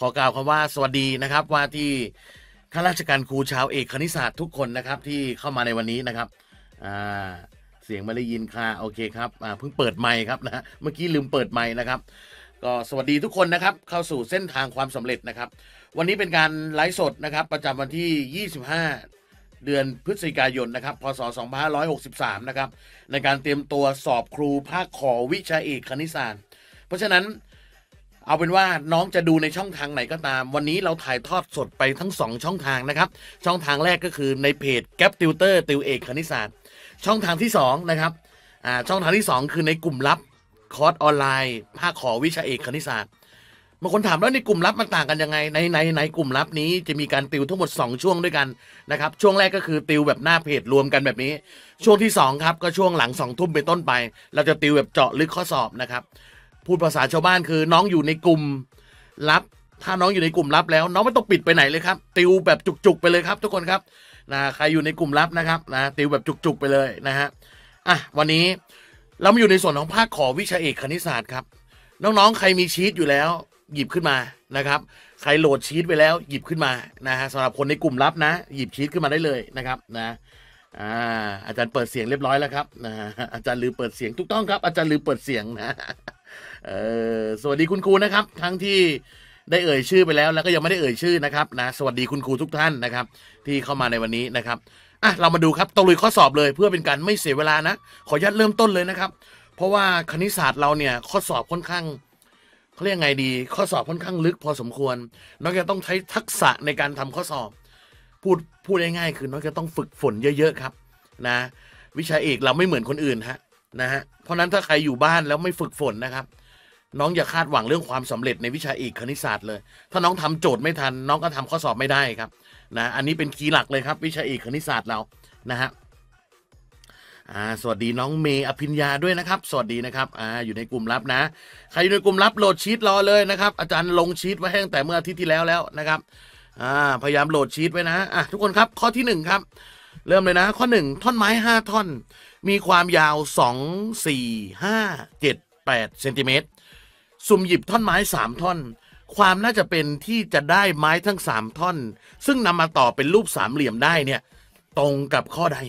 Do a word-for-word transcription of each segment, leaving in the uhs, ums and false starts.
ขอกล่าวคำว่าสวัสดีนะครับว่าที่ข้าราชการครูชาวเอกคณิตศาสตร์ทุกคนนะครับที่เข้ามาในวันนี้นะครับอ่าเสียงไม่ได้ยินค่ะโอเคครับอ่าเพิ่งเปิดไมค์ครับนะเมื่อกี้ลืมเปิดไมค์นะครับก็สวัสดีทุกคนนะครับเข้าสู่เส้นทางความสำเร็จนะครับวันนี้เป็นการไลฟ์สดนะครับประจำวันที่ยี่สิบห้าเดือนพฤศจิกายนนะครับพศสองพันห้าร้อยหกสิบสามนะครับในการเตรียมตัวสอบครูภาคขอวิชาเอกคณิตศาสตร์เพราะฉะนั้นเอาเป็นว่าน้องจะดูในช่องทางไหนก็ตามวันนี้เราถ่ายทอดสดไปทั้งสองช่องทางนะครับช่องทางแรกก็คือในเพจ Gap Tutor ติวเอกคณิตศาสตร์ช่องทางที่สองนะครับอ่าช่องทางที่สองคือในกลุ่มลับคอร์สออนไลน์ภาคขอวิชาเอกคณิตศาสตร์บางคนถามว่าในกลุ่มลับมันต่างกันยังไงในในในกลุ่มลับนี้จะมีการติวทั้งหมดสองช่วงด้วยกันนะครับช่วงแรกก็คือติวแบบหน้าเพจรวมกันแบบนี้ช่วงที่สองครับก็ช่วงหลังสองทุ่มเป็นต้นไปเราจะติวแบบเจาะลึกข้อสอบนะครับพูดภาษาชาวบ้านคือน้องอยู่ในกลุ่มลับถ้าน้องอยู่ในกลุ่มลับแล้วน้องไม่ต้องปิดไปไหนเลยครับติวแบบจุกๆไปเลยครับทุกคนครับนะใครอยู่ในกลุ่มลับนะครับนะติวแบบจุกๆไปเลยนะฮะอ่ะวันนี้เรามาอยู่ในส่วนของภาคขอวิชาเอกคณิตศาสตร์ครับน้องๆใครมีชีตอยู่แล้วหยิบขึ้นมานะครับใครโหลดชีตไปแล้วหยิบขึ้นมานะฮะสำหรับคนในกลุ่มลับนะหยิบชีตขึ้นมาได้เลยนะครับนะอ่าอาจารย์เปิดเสียงเรียบร้อยแล้วครับนะอาจารย์ลืมเปิดเสียงถูกต้องครับอาจารย์ลืมเปิดเสียงนะเออสวัสดีคุณครูนะครับทั้งที่ได้เอ่ยชื่อไปแล้วแล้วก็ยังไม่ได้เอ่ยชื่อนะครับนะสวัสดีคุณครูทุกท่านนะครับที่เข้ามาในวันนี้นะครับอ่ะเรามาดูครับตะลุยข้อสอบเลยเพื่อเป็นการไม่เสียเวลานะขออนุญาตเริ่มต้นเลยนะครับเพราะว่าคณิตศาสตร์เราเนี่ยข้อสอบค่อนข้างเขาเรียกไงดีข้อสอบค่อนข้างลึกพอสมควรน้องจะต้องใช้ทักษะในการทำข้อสอบพูดพูดง่ายๆคือน้องจะต้องฝึกฝนเยอะๆครับนะวิชาเอกเราไม่เหมือนคนอื่นฮะนะฮะเพราะนั้นถ้าใครอยู่บ้านแล้วไม่ฝึกฝนนะครับน้องอย่าคาดหวังเรื่องความสำเร็จในวิชาเอกคณิตศาสตร์เลยถ้าน้องทำโจทย์ไม่ทันน้องก็ทำข้อสอบไม่ได้ครับนะอันนี้เป็นคีย์หลักเลยครับวิชาเอกคณิตศาสตร์เรานะฮะอ่าสวัสดีน้องเมย์อภิญญาด้วยนะครับสวัสดีนะครับอ่าอยู่ในกลุ่มลับนะใครอยู่ในกลุ่มลับโหลดชีตรอเลยนะครับอาจารย์ลงชีตไว้ตั้งแต่เมื่ออาทิตย์ที่แล้วแล้วนะครับอ่าพยายามโหลดชีตไว้นะอ่ะทุกคนครับข้อที่หนึ่งครับเริ่มเลยนะข้อหนึ่งท่อนไม้ห้าท่อนมีความยาวสองสี่ห้าเจ็ดแปดเซนติเมตรสุ่มหยิบท่อนไม้สามท่อนความน่าจะเป็นที่จะได้ไม้ทั้งสามท่อนซึ่งนำมาต่อเป็นรูปสามเหลี่ยมได้เนี่ยตรงกับข้อใด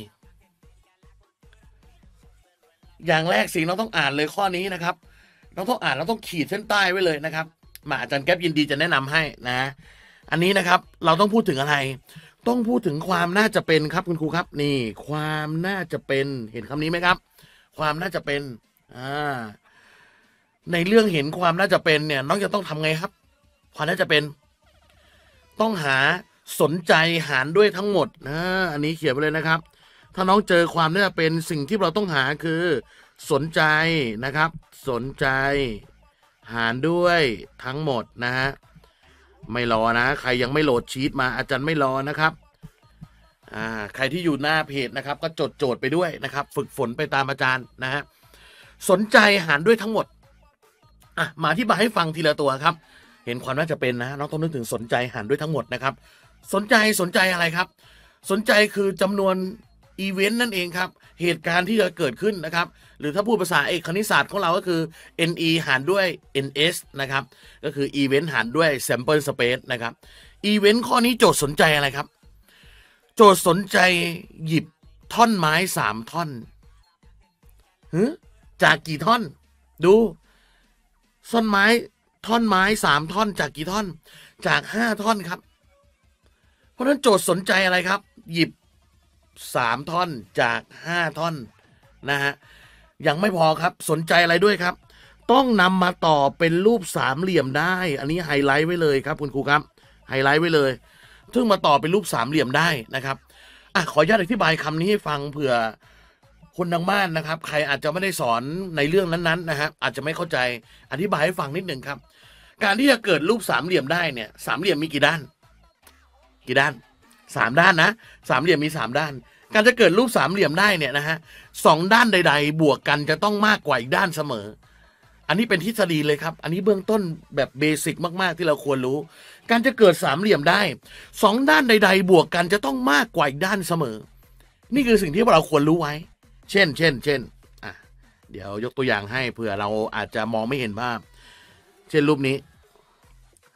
อย่างแรกสิ่งเราต้องอ่านเลยข้อนี้นะครับเราต้องอ่านเราต้องขีดเส้นใต้ไว้เลยนะครับมาอาจารย์แก๊ปยินดีจะแนะนำให้นะอันนี้นะครับเราต้องพูดถึงอะไรต้องพูดถึงความน่าจะเป็นครับคุณครูครับนี่ความน่าจะเป็นเห็นคำนี้ไหมครับความน่าจะเป็นอ่าในเรื่องเห็นความน่าจะเป็นเนี่ยน้องจะต้องทำไงครับความน่าจะเป็นต้องหาสนใจหารด้วยทั้งหมดนะอันนี้เขียนไปเลยนะครับถ้าน้องเจอความน่าจะเป็นสิ่งที่เราต้องหาคือสนใจนะครับสนใจหารด้วยทั้งหมดนะฮะไม่รอนะใครยังไม่โหลดชีตมาอาจารย์ไม่รอนะครับอ่าใครที่อยู่หน้าเพจนะครับก็จดโจทย์ไปด้วยนะครับฝึกฝนไปตามอาจารย์นะฮะสนใจหารด้วยทั้งหมดอ่ะมาอธิบายให้ฟังทีละตัวครับเห็นความน่าจะเป็นนะน้องต้องนึกถึงสนใจหารด้วยทั้งหมดนะครับสนใจสนใจอะไรครับสนใจคือจำนวนอีเวนต์นั่นเองครับเหตุการณ์ที่จะเกิดขึ้นนะครับหรือถ้าพูดภาษาเอกคณิตศาสตร์ของเราก็คือ เอ็น อี หารด้วย เอ็น เอส นะครับก็คืออีเวนต์หารด้วย sample space นะครับอีเวนต์ข้อนี้โจทย์สนใจอะไรครับโจทย์สนใจหยิบท่อนไม้สามท่อนฮึจากกี่ท่อนดูท่อนไม้ท่อนไม้สามท่อนจากกี่ท่อนจากห้าท่อนครับเพราะฉะนั้นโจทย์สนใจอะไรครับหยิบสามท่อนจากห้าท่อนนะฮะยังไม่พอครับสนใจอะไรด้วยครับต้องนำมาต่อเป็นรูปสามเหลี่ยมได้อันนี้ไฮไลท์ไว้เลยครับคุณครูครับไฮไลท์ไว้เลยซึ่งมาต่อเป็นรูปสามเหลี่ยมได้นะครับอ่ะขออนุญาตอธิบายคำนี้ให้ฟังเผื่อคนทางบ้านนะครับใครอาจจะไม่ได้สอนในเรื่องนั้นๆนะครับอาจจะไม่เข้าใจอธิบายให้ฟังนิดหนึ่งครับการที่จะเกิดรูปสามเหลี่ยมได้เนี่ยสามเหลี่ยมมีกี่ด้านกี่ด้านสามด้านนะสามเหลี่ยมมีสามด้านการจะเกิดรูปสามเหลี่ยมได้เนี่ยนะฮะสองด้านใดๆบวกกันจะต้องมากกว่าอีกด้านเสมออันนี้เป็นทฤษฎีเลยครับอันนี้เบื้องต้นแบบเบสิกมากๆที่เราควรรู้การจะเกิดสามเหลี่ยมได้สองด้านใดๆบวกกันจะต้องมากกว่าอีกด้านเสมอนี่คือสิ่งที่เราควรรู้ไว้เช่นเช่นเช่นอ่ะเดี๋ยวยกตัวอย่างให้เผื่อเราอาจจะมองไม่เห็นภาพเช่นรูปนี้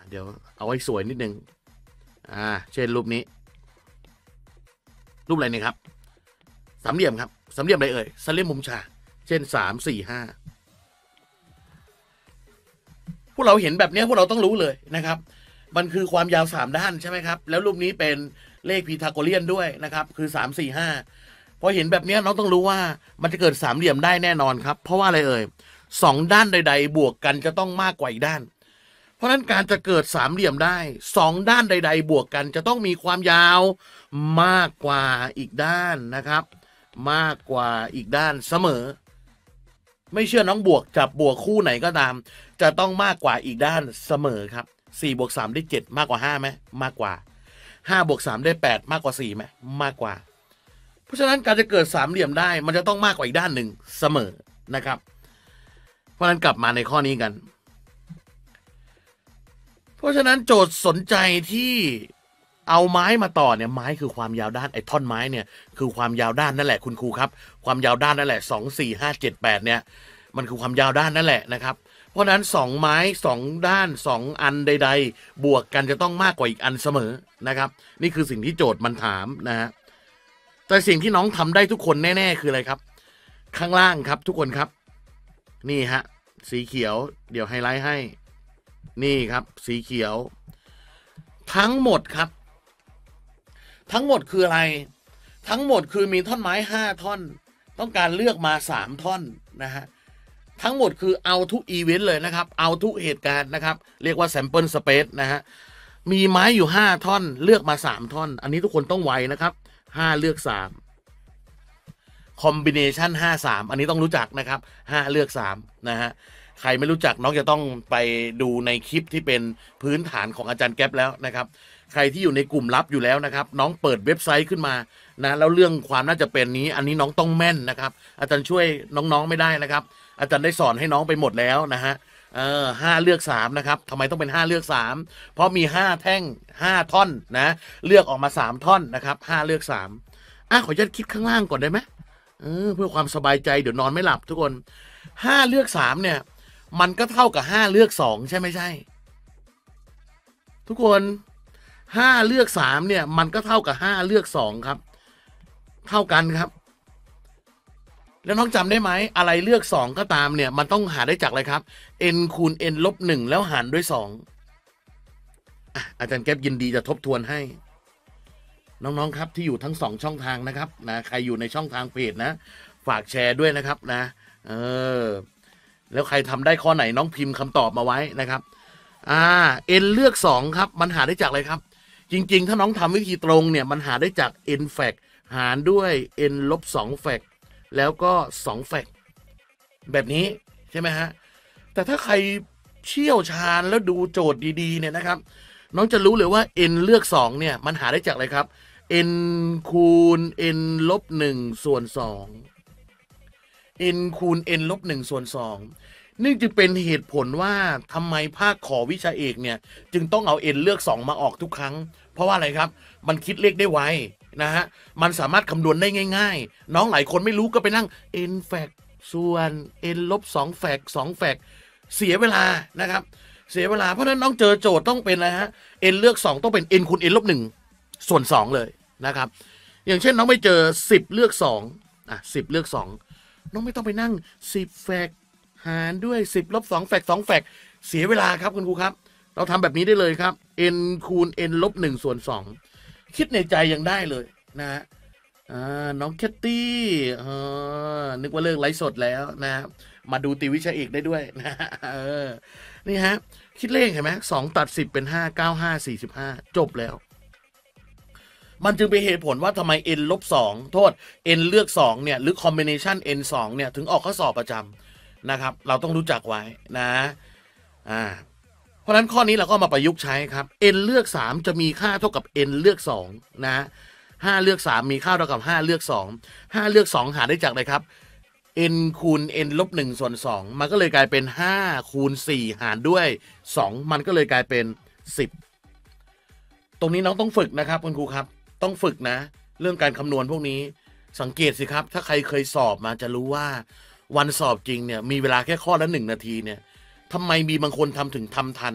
เดี๋ยวเอาไว้สวยนิดนึงอ่าเช่นรูปนี้รูปอะไรนี่ครับสามเหลี่ยมครับสามเหลี่ยมอะไรเอ่ยสามเหลี่ยมมุมฉากเช่นสามสี่ห้าพวกเราเห็นแบบนี้พวกเราต้องรู้เลยนะครับมันคือความยาวสามด้านใช่ไหมครับแล้วรูปนี้เป็นเลขพีทาโกเรียนด้วยนะครับคือสามสี่ห้าพอเห็นแบบนี้น้องต้องรู้ว่ามันจะเกิดสามเหลี่ยมได้แน่นอนครับเพราะว่าอะไรเอ่ยสองด้านใดๆบวกกันจะต้องมากกว่าอีกด้านเพราะฉะนั้นการจะเกิดสามเหลี่ยมได้สองด้านใดๆบวกกันจะต้องมีความยาวมากกว่าอีกด้านนะครับมากกว่าอีกด้านเสมอไม่เชื่อน้องบวกจับบวกคู่ไหนก็ตามจะต้องมากกว่าอีกด้านเสมอครับสี่บวกสามได้เจ็ดมากกว่าห้าไหมมากกว่าห้าบวกสามได้แปดมากกว่าสี่ไหมมากกว่าเพราะฉะนั้นการจะเกิดสามเหลี่ยมได้มันจะต้องมากกว่าอีกด้านหนึ่งเสมอนะครับเพราะฉะนั้นกลับมาในข้อนี้กันเพราะฉะนั้นโจทย์สนใจที่เอาไม้มาต่อเนี่ยไม้คือความยาวด้านไอ้ท่อนไม้เนี่ยคือความยาวด้านนั่นแหละคุณครูครับความยาวด้านนั่นแหละสองสี่ห้าเจ็ดแปดเนี่ยมันคือความยาวด้านนั่นแหละนะครับเพราะฉะนั้นสองไม้สองด้านสองอันใดๆบวกกันจะต้องมากกว่าอีกอันเสมอนะครับนี่คือสิ่งที่โจทย์มันถามนะฮะแต่สิ่งที่น้องทำได้ทุกคนแน่ๆคืออะไรครับข้างล่างครับทุกคนครับนี่ฮะสีเขียวเดี๋ยวไฮไลท์ให้นี่ครับสีเขียวทั้งหมดครับทั้งหมดคืออะไรทั้งหมดคือมีท่อนไม้ห้าท่อนต้องการเลือกมาสามท่อนนะฮะทั้งหมดคือเอาทุกอีเวนต์เลยนะครับเอาทุกเหตุการณ์นะครับเรียกว่า sample space นะฮะมีไม้อยู่ห้าท่อนเลือกมาสามท่อนอันนี้ทุกคนต้องไวนะครับห้าเลือกสาม combination ห้า สามอันนี้ต้องรู้จักนะครับห้าเลือกสามนะฮะใครไม่รู้จักน้องจะต้องไปดูในคลิปที่เป็นพื้นฐานของอาจารย์แก๊ปแล้วนะครับใครที่อยู่ในกลุ่มลับอยู่แล้วนะครับน้องเปิดเว็บไซต์ขึ้นมานะแล้วเรื่องความน่าจะเป็นนี้อันนี้น้องต้องแม่นนะครับอาจารย์ช่วยน้องๆไม่ได้นะครับอาจารย์ได้สอนให้น้องไปหมดแล้วนะฮะเออห้าเลือกสามนะครับทำไมต้องเป็นห้าเลือกสามเพราะมีห้าแท่งห้าท่อนนะเลือกออกมาสามท่อนนะครับห้าเลือกสามอ่ะขออนุญาตคิดข้างล่างก่อนได้ไหมเออเพื่อความสบายใจเดี๋ยวนอนไม่หลับทุกคนห้าเลือกสามเนี่ยมันก็เท่ากับห้าเลือกสองใช่ไม่ใช่ทุกคนห้าเลือกสามเนี่ยมันก็เท่ากับห้าเลือกสองครับเท่ากันครับแล้วน้องจำได้ไหมอะไรเลือกสองก็ตามเนี่ยมันต้องหาได้จากอะไรครับ n คูณ n ลบหนึ่งแล้วหารด้วยสองอ่ะอาจารย์แก๊ปยินดีจะทบทวนให้น้องๆครับที่อยู่ทั้งสองช่องทางนะครับนะใครอยู่ในช่องทางเพจนะฝากแชร์ด้วยนะครับนะเออแล้วใครทำได้ข้อไหนน้องพิมพ์คำตอบมาไว้นะครับอ่า n เลือกสองครับมันหาได้จากอะไรครับจริงๆถ้าน้องทำวิธีตรงเนี่ยมันหาได้จาก n แฟกหารด้วย n ลบสองแฟกแล้วก็สองแฟกแบบนี้ใช่ไหมฮะแต่ถ้าใครเชี่ยวชาญแล้วดูโจทย์ดีๆเนี่ยนะครับน้องจะรู้เลยว่า n เลือกสองเนี่ยมันหาได้จากอะไรครับ n คูณ n ลบหนึ่งส่วนสอง n คูณ n ลบหนึ่งส่วนสองนี่จึงเป็นเหตุผลว่าทำไมภาคขอวิชาเอกเนี่ยจึงต้องเอา n เลือกสองมาออกทุกครั้งเพราะว่าอะไรครับมันคิดเลขได้ไวนะฮะมันสามารถคำนวณได้ง่ายๆน้องหลายคนไม่รู้ก็ไปนั่ง n แฟกส่วน n ลบสองแฟกสองแฟกเสียเวลานะครับเสียเวลาเพราะฉะนั้นน้องเจอโจทย์ต้องเป็นอะไรฮะ n เลือกสองต้องเป็น n คูณ n ลบหนึ่งส่วนสองเลยนะครับอย่างเช่นน้องไปเจอสิบเลือกสองอ่ะสิบเลือกสองน้องไม่ต้องไปนั่งสิบแฟกหารด้วยสิบลบสองแฟกสองแฟกเสียเวลาครับคุณครูครับเราทำแบบนี้ได้เลยครับ n คูณ n ลบหนึ่งส่วนสองคิดในใจยังได้เลยนะฮะอ่าน้องแคตตี้เออนึกว่าเลิกไลฟ์สดแล้วนะมาดูตีวิชาเอกได้ด้วยนะเออนี่ฮะคิดเลขเห็นไหมสองตัดสิบเป็นห้าเก้าห้าสี่สิบห้าจบแล้วมันจึงเป็นเหตุผลว่าทำไม n ลบสองโทษ n เลือกสองเนี่ยหรือ combination n สองเนี่ยถึงออกข้อสอบประจำนะครับเราต้องรู้จักไว้นะอ่าเพราะฉะนั้นข้อนี้เราก็มาประยุกต์ใช้ครับ n เลือกสามจะมีค่าเท่ากับ n เลือกสองนะห้าเลือกสามมีค่าเท่ากับห้าเลือกสองห้าเลือกสองหาได้จากอะไรครับ n คูณ n ลบหนึ่งส่วนสองมันก็เลยกลายเป็นห้าคูณสี่หารด้วยสองมันก็เลยกลายเป็นสิบตรงนี้น้องต้องฝึกนะครับคุณครูครับต้องฝึกนะเรื่องการคำนวณพวกนี้สังเกตสิครับถ้าใครเคยสอบมาจะรู้ว่าวันสอบจริงเนี่ยมีเวลาแค่ข้อละหนึ่งนาทีเนี่ยทำไมมีบางคนทำถึงทำทัน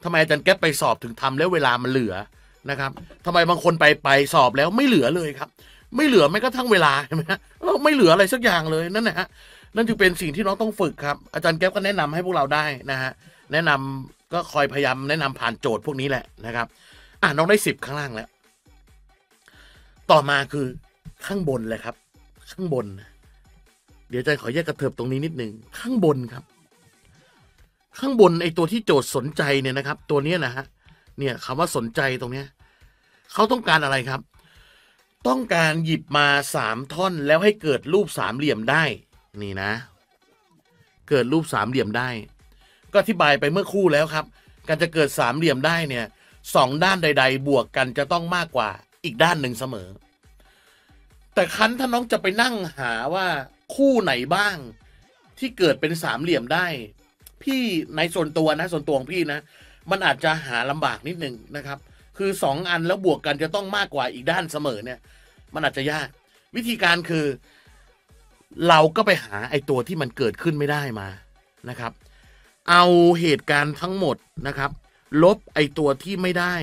ทำไมอาจารย์แก๊ปไปสอบถึงทำแล้วเวลามันเหลือนะครับทำไมบางคนไปไปสอบแล้วไม่เหลือเลยครับไม่เหลือแม้กระทั่งเวลาใช่ไหมฮะไม่เหลืออะไรสักอย่างเลยนั่นนะฮะนั่นจึงเป็นสิ่งที่น้องต้องฝึกครับอาจารย์แก๊ปก็แนะนำให้พวกเราได้นะฮะแนะนำก็คอยพยายามแนะนำผ่านโจทย์พวกนี้แหละนะครับอ่ะน้องได้สิบข้างล่างแล้วต่อมาคือข้างบนเลยครับข้างบนเดี๋ยวอาจารย์ขอแยกกระเถิบตรงนี้นิดนึงข้างบนครับข้างบนไอตัวที่โจทย์สนใจเนี่ยนะครับตัวนี้นะฮะเนี่ยคำว่าสนใจตรงเนี้ยเขาต้องการอะไรครับต้องการหยิบมาสามท่อนแล้วให้เกิดรูปสามเหลี่ยมได้นี่นะเกิดรูปสามเหลี่ยมได้ก็อธิบายไปเมื่อครู่แล้วครับการจะเกิดสามเหลี่ยมได้เนี่ยสองด้านใดๆบวกกันจะต้องมากกว่าอีกด้านหนึ่งเสมอแต่คันถ้าน้องจะไปนั่งหาว่าคู่ไหนบ้างที่เกิดเป็นสามเหลี่ยมได้พี่ในส่วนตัวนะส่วนตัวของพี่นะมันอาจจะหาลำบากนิดนึงนะครับคือสองอันแล้วบวกกันจะต้องมากกว่าอีกด้านเสมอเนี่ยมันอาจจะยากวิธีการคือเราก็ไปหาไอ้ตัวที่มันเกิดขึ้นไม่ได้มานะครับเอาเหตุการณ์ทั้งหมดนะครับลบไอ้ตัวที่ไม่ได้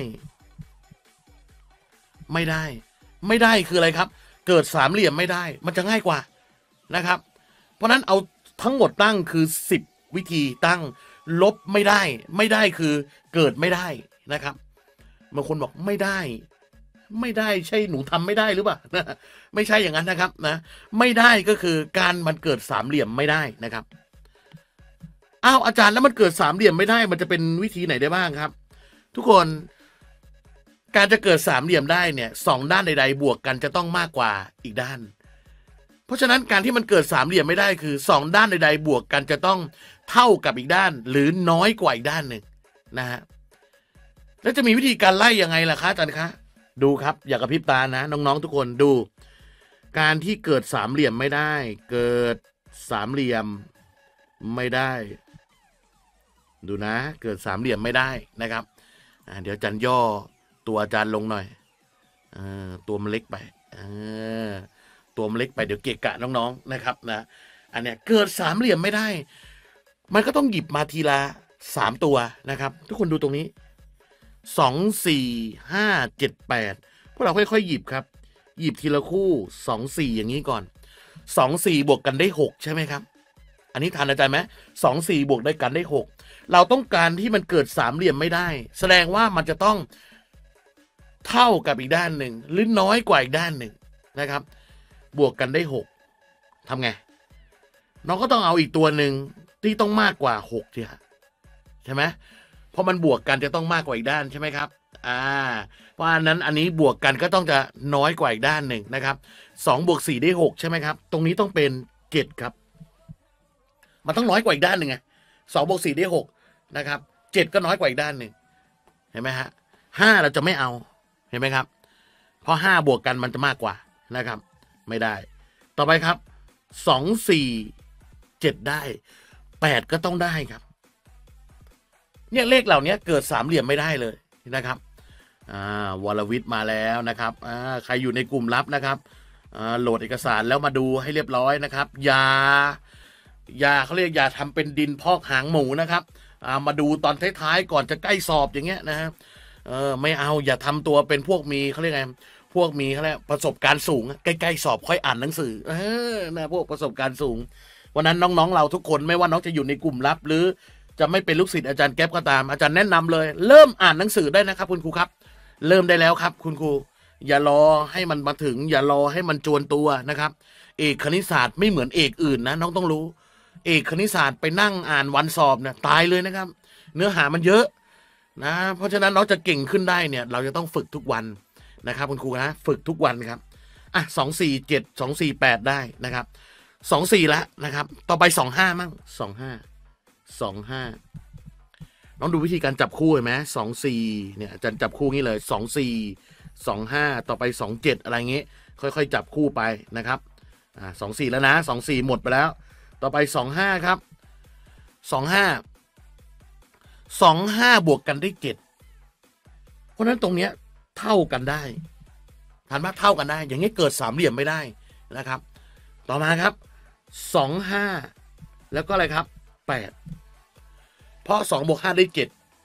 ไม่ได้ไม่ได้คืออะไรครับเกิดสามเหลี่ยมไม่ได้มันจะง่ายกว่านะครับเพราะนั้นเอาทั้งหมดตั้งคือสิบวิธีตั้งลบไม่ได้ไม่ได้คือเกิดไม่ได้นะครับบางคนบอกไม่ได้ไม่ได้ใช่หนูทำไม่ได้หรือเปล่านะไม่ใช่อย่างนั้นนะครับนะไม่ได้ก็คือการมันเกิดสามเหลี่ยมไม่ได้นะครับอ้าวอาจารย์แล้วมันเกิดสามเหลี่ยมไม่ได้มันจะเป็นวิธีไหนได้บ้างครับทุกคนการจะเกิดสามเหลี่ยมได้เนี่ยสองด้านใดๆบวกกันจะต้องมากกว่าอีกด้านเพราะฉะนั้นการที่มันเกิดสามเหลี่ยมไม่ได้คือสองด้านใดๆบวกกันจะต้องเท่ากับอีกด้านหรือน้อยกว่าอีกด้านหนึ่งนะฮะแล้วจะมีวิธีการไล่ยังไงล่ะคะอาจารย์คะดูครับอย่ากระพริบตานะน้องๆทุกคนดูการที่เกิดสามเหลี่ยมไม่ได้เกิดสามเหลี่ยมไม่ได้ดูนะเกิดสามเหลี่ยมไม่ได้นะครับเดี๋ยวอาจารย์ย่อตัวอาจารย์ลงหน่อยเออตัวมันเล็กไปเออตัวมันเล็กไปเดี๋ยวเกะกะน้องๆนะครับนะอันเนี้ยเกิดสามเหลี่ยมไม่ได้มันก็ต้องหยิบมาทีละสามตัวนะครับทุกคนดูตรงนี้สองสี่ห้าเจ็ดแปดพวกเราค่อยๆหยิบครับหยิบทีละคู่สองสี่อย่างนี้ก่อนสองสี่บวกกันได้หกใช่ไหมครับอันนี้ทันอาจารย์ไหมสองสี่บวกได้กันได้หกเราต้องการที่มันเกิดสามเหลี่ยมไม่ได้แสดงว่ามันจะต้องเท่ากับอีกด้านหนึ่งหรือน้อยกว่าอีกด้านหนึ่งนะครับบวกกันได้หกทำไงน้องก็ต้องเอาอีกตัวหนึ่งที่ต้องมากกว่าหกที่ใช่ไหมเพราะมันบวกกันจะต้องมากกว่าอีกด้านใช่ไหมครับอ่าเพราะอันนั้นอันนี้บวกกันก็ต้องจะน้อยกว่าอีกด้านหนึ่งนะครับสองบวกสี่ได้หกใช่ไหมครับตรงนี้ต้องเป็นเจ็ดครับมันต้องน้อยกว่าอีกด้านหนึ่งไงสองบวกสี่ได้หกนะครับเจ็ดก็น้อยกว่าอีกด้านหนึ่งเห็นไหมฮะห้าเราจะไม่เอาเห็นไหมครับเพราะห้าบวกกันมันจะมากกว่านะครับไม่ได้ต่อไปครับสองสี่เจ็ดได้แปดก็ต้องได้ครับเนี่ยเลขเหล่านี้เกิดสามเหลี่ยมไม่ได้เลยนะครับอ่าวรวิทย์มาแล้วนะครับอ่าใครอยู่ในกลุ่มลับนะครับอ่าโหลดเอกสารแล้วมาดูให้เรียบร้อยนะครับอย่าอย่าเขาเรียกอย่าทำเป็นดินพอกหางหมูนะครับอ่ามาดูตอนท้ายๆก่อนจะใกล้สอบอย่างเงี้ยนะฮะเออไม่เอาอย่าทำตัวเป็นพวกมีเขาเรียกไงพวกมีเขาเรียกประสบการณ์สูงใกล้ๆสอบค่อยอ่านหนังสือเออนะพวกประสบการณ์สูงวันนั้นน้องๆเราทุกคนไม่ว่าน้องจะอยู่ในกลุ่มลับหรือจะไม่เป็นลูกศิษย์อาจารย์แก๊ปก็ตามอาจารย์แนะนำเลยเริ่มอ่านหนังสือได้นะครับคุณครูครับเริ่มได้แล้วครับคุณครูอย่ารอให้มันมาถึงอย่ารอให้มันจวนตัวนะครับเอกคณิตศาสตร์ไม่เหมือนเอกอื่นนะน้องต้องรู้เอกคณิตศาสตร์ไปนั่งอ่านวันสอบเนี่ยตายเลยนะครับเนื้อหามันเยอะนะเพราะฉะนั้นน้องจะเก่งขึ้นได้เนี่ยเราจะต้องฝึกทุกวันนะครับคุณครูนะฝึกทุกวันครับอ่ะสองสี่เจ็ดสองสี่แปดได้นะครับสองสี่ละนะครับต่อไปสองห้ามั่งสองห้าสองห้าน้องดูวิธีการจับคู่เห็นไหมสองสี่เนี่ยอาจารย์จับคู่งี้เลยสองสี่สองห้าต่อไปสองเจ็ดอะไรเงี้ยค่อยๆจับคู่ไปนะครับอ่าสองสี่แล้วนะสองสี่หมดไปแล้วต่อไปสองห้าครับสองห้าสองห้าบวกกันได้เจ็ดเพราะนั้นตรงเนี้ยเท่ากันได้ทันว่าเท่ากันได้อย่างนี้เกิดสามเหลี่ยมไม่ได้นะครับต่อมาครับสองห้าแล้วก็อะไรครับแปดเพราะสองบวกห้าได้เจ็ด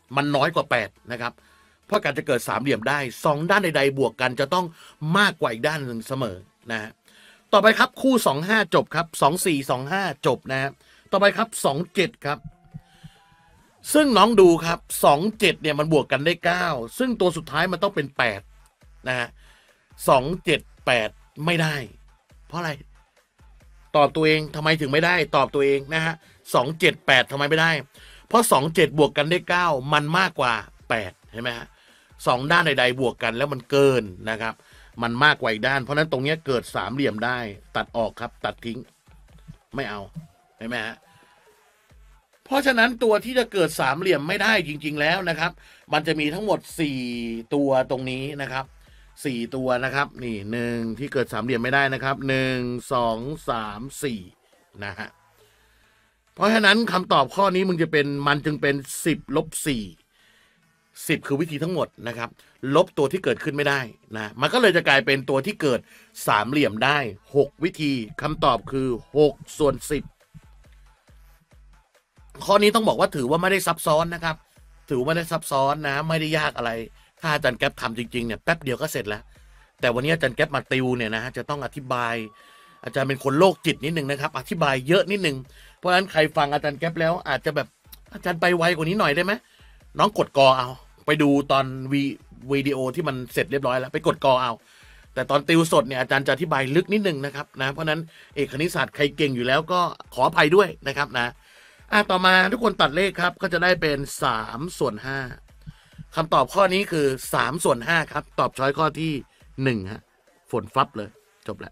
มันน้อยกว่าแปดนะครับเพราะการจะเกิดสามเหลี่ยมได้สองด้านใดๆบวกกันจะต้องมากกว่าอีกด้านหนึ่งเสมอนะฮะต่อไปครับคู่สองห้าจบครับสองสี่สองห้าจบนะฮะต่อไปครับสองเจ็ดครับซึ่งน้องดูครับสองเจ็ดเนี่ยมันบวกกันได้เก้าซึ่งตัวสุดท้ายมันต้องเป็นแปดนะฮะสองเจ็ดแปดไม่ได้เพราะอะไรตอบตัวเองทำไมถึงไม่ได้ตอบตัวเองนะฮะสองเจ็ดแปดทำไมไม่ได้เพราะสองเจ็ดบวกกันได้เก้ามันมากกว่าแปดเห็นไหมฮะสองด้านใดๆบวกกันแล้วมันเกินนะครับมันมากกว่าอีกด้านเพราะนั้นตรงนี้เกิดสามเหลี่ยมได้ตัดออกครับตัดทิ้งไม่เอาเห็นไหมฮะเพราะฉะนั้นตัวที่จะเกิดสามเหลี่ยมไม่ได้จริงๆแล้วนะครับมันจะมีทั้งหมดสี่ตัวตรงนี้นะครับสี่ตัวนะครับนี่หนึ่งที่เกิดสามเหลี่ยมไม่ได้นะครับหนึ่งสองสามสี่นะฮะเพราะฉะนั้นคำตอบข้อนี้มึงจะเป็นมันจึงเป็นสิบลบสี่สิบคือวิธีทั้งหมดนะครับลบตัวที่เกิดขึ้นไม่ได้นะมันก็เลยจะกลายเป็นตัวที่เกิดสามเหลี่ยมได้หกวิธีคำตอบคือหกส่วนสิบข้อนี้ต้องบอกว่าถือว่าไม่ได้ซับซ้อนนะครับถือว่าไม่ได้ซับซ้อนนะไม่ได้ยากอะไรถ้าอาจารย์แก๊ปทำจริงๆเนี่ยแป๊บเดียวก็เสร็จแล้วแต่วันนี้อาจารย์แก๊ปมาติวเนี่ยนะจะต้องอธิบายอาจารย์เป็นคนโรคจิตนิดนึงนะครับอธิบายเยอะนิดนึงเพราะฉะนั้นใครฟังอาจารย์แก๊ปแล้วอาจจะแบบอาจารย์ไปไวกว่านี้หน่อยได้ไหมน้องกดกอเอาไปดูตอนวีวิดีโอที่มันเสร็จเรียบร้อยแล้วไปกดกอเอาแต่ตอนติวสดเนี่ยอาจารย์จะอธิบายลึกนิดนึงนะครับนะเพราะนั้นเอกคณิตศาสตร์ใครเก่งอยู่แล้วก็ขออภัยด้วยนะครับนะอ่ะต่อมาทุกคนตัดเลขครับก็จะได้เป็นสามส่วนห้าคำตอบข้อนี้คือสามส่วนห้าครับตอบช้อยข้อที่หนึ่งฮะฝนฟับเลยจบแล้ว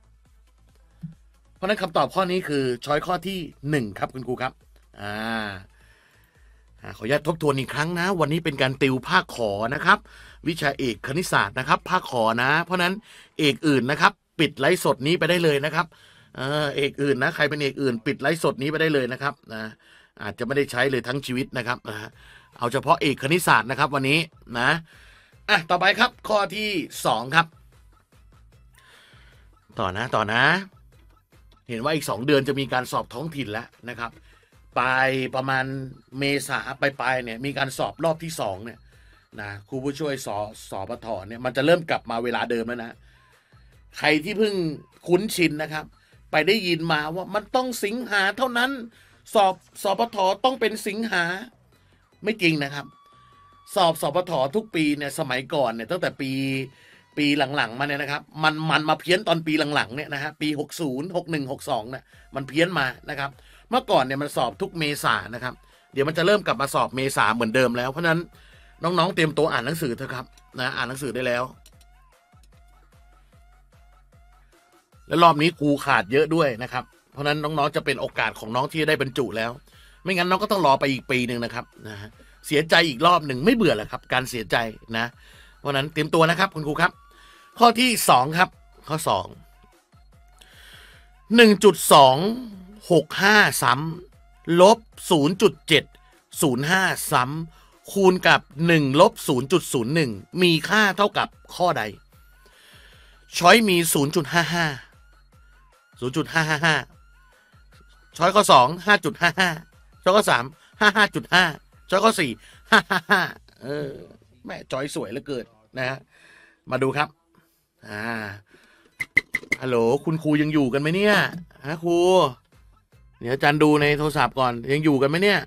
เพราะนั้นคำตอบข้อนี้คือช้อยข้อที่หนึ่งครับคุณครูครับอ่าขออนุญาตทบทวนอีกครั้งนะวันนี้เป็นการติวภาคขอนะครับวิชาเอกคณิตศาสตร์นะครับภาคขอนะเพราะนั้นเอกอื่นนะครับปิดไลฟ์สดนี้ไปได้เลยนะครับเออเอกอื่นนะใครเป็นเอกอื่นปิดไลฟ์สดนี้ไปได้เลยนะครับนะอาจจะไม่ได้ใช้เลยทั้งชีวิตนะครับนะเอาเฉพาะเอกคณิตศาสตร์นะครับวันนี้นะอ่ะต่อไปครับข้อที่สองครับต่อนะต่อนะเห็นว่าอีกสองเดือนจะมีการสอบท้องถิ่นแล้วนะครับปลายประมาณเมษาปลายปลายเนี่ยมีการสอบรอบที่สองเนี่ยนะครูผู้ช่วยสอสอปทเนี่ยมันจะเริ่มกลับมาเวลาเดิมแล้วนะใครที่เพิ่งคุ้นชินนะครับไปได้ยินมาว่ามันต้องสิงหาเท่านั้นสอบสปทต้องเป็นสิงหาไม่จริงนะครับสอบสปททุกปีเนี่ยสมัยก่อนเนี่ยตั้งแต่ปีปีหลังๆมาเนี่ยนะครับมันมันมาเพี้ยนตอนปีหลังๆเนี่ยนะฮะปีหกสิบ หกสิบเอ็ด หกสิบสองเนี่ยมันเพี้ยนมานะครับเมื่อก่อนเนี่ยมันสอบทุกเมษานะครับเดี๋ยวมันจะเริ่มกลับมาสอบเมษาเหมือนเดิมแล้วเพราะนั้นน้องๆเตรียมตัวอ่านหนังสือเถอะครับนะอ่านหนังสือได้แล้วและรอบนี้ครูขาดเยอะด้วยนะครับเพราะนั้นน้องๆจะเป็นโอกาสของน้องที่จะได้บรรจุแล้วไม่งั้นน้องก็ต้องรอไปอีกปีหนึ่งนะครับนะฮะเสียใจอีกรอบหนึ่งไม่เบื่อหรอครับการเสียใจนะเพราะนั้นเตรียมตัวนะครับคุณครูครับข้อที่สองครับข้อสอง หนึ่งจุดสองหกห้า ซ้ำลบ ศูนย์จุดเจ็ดศูนย์ห้า ซ้ำคูณกับหนึ่งลบ ศูนย์จุดศูนย์หนึ่ง มีค่าเท่ากับข้อใดช้อยมี ศูนย์จุดห้าห้า ศูนย์จุดห้าห้าห้า ช้อยข้อสอง ห้าจุดห้าห้า ช้อยข้อสาม ห้าห้าจุดห้า ช้อยข้อสี่ ห้าห้าห้า เออแม่จอยสวยเหลือเกินนะฮะมาดูครับอ่าฮัลโหลคุณครูยังอยู่กันไหมเนี่ยฮะครูเดี๋ยวอาจารย์ดูในโทรศัพท์ก่อนยังอยู่กันไหมเนี่ย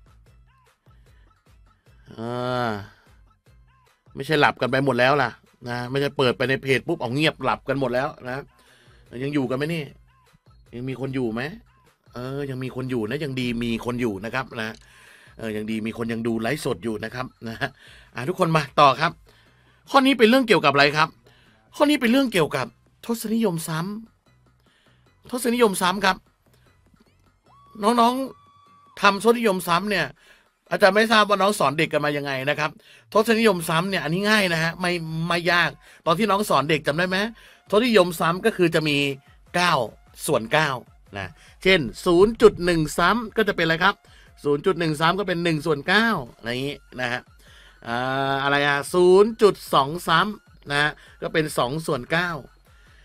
อ่าไม่ใช่หลับกันไปหมดแล้วล่ะนะไม่ใช่เปิดไปในเพจปุ๊บเอาเงียบหลับกันหมดแล้วนะยังอยู่กันไหมนี่ยังมีคนอยู่ไหมเออยังมีคนอยู่นะยังดีมีคนอยู่นะครับนะเออยังดีมีคนยังดูไลฟ์สดอยู่นะครับนะฮะอ่าทุกคนมาต่อครับข้อนี้เป็นเรื่องเกี่ยวกับอะไรครับข้อนี้เป็นเรื่องเกี่ยวกับทศนิยมซ้ำทศนิยมซ้ำครับน้องๆทำทศนิยมซ้ำเนี่ยอาจารย์ไม่ทราบว่าน้องสอนเด็กกันมายังไงนะครับทศนิยมซ้ำเนี่ยอันนี้ง่ายนะฮะไม่ไม่ยากตอนที่น้องสอนเด็กจำได้ไหมทศนิยมซ้ำก็คือจะมีเก้าส่วนเก้านะเช่น ศูนย์จุดหนึ่ง ซ้ำก็จะเป็นอะไรครับ ศูนย์จุดหนึ่ง ซ้ำก็เป็นหนึ่งส่วนเก้าอะไรอย่างนี้นะฮะอ่าอะไรอ่ะ ศูนย์จุดสอง ซ้ำนะก็เป็นสองส่วนเก้า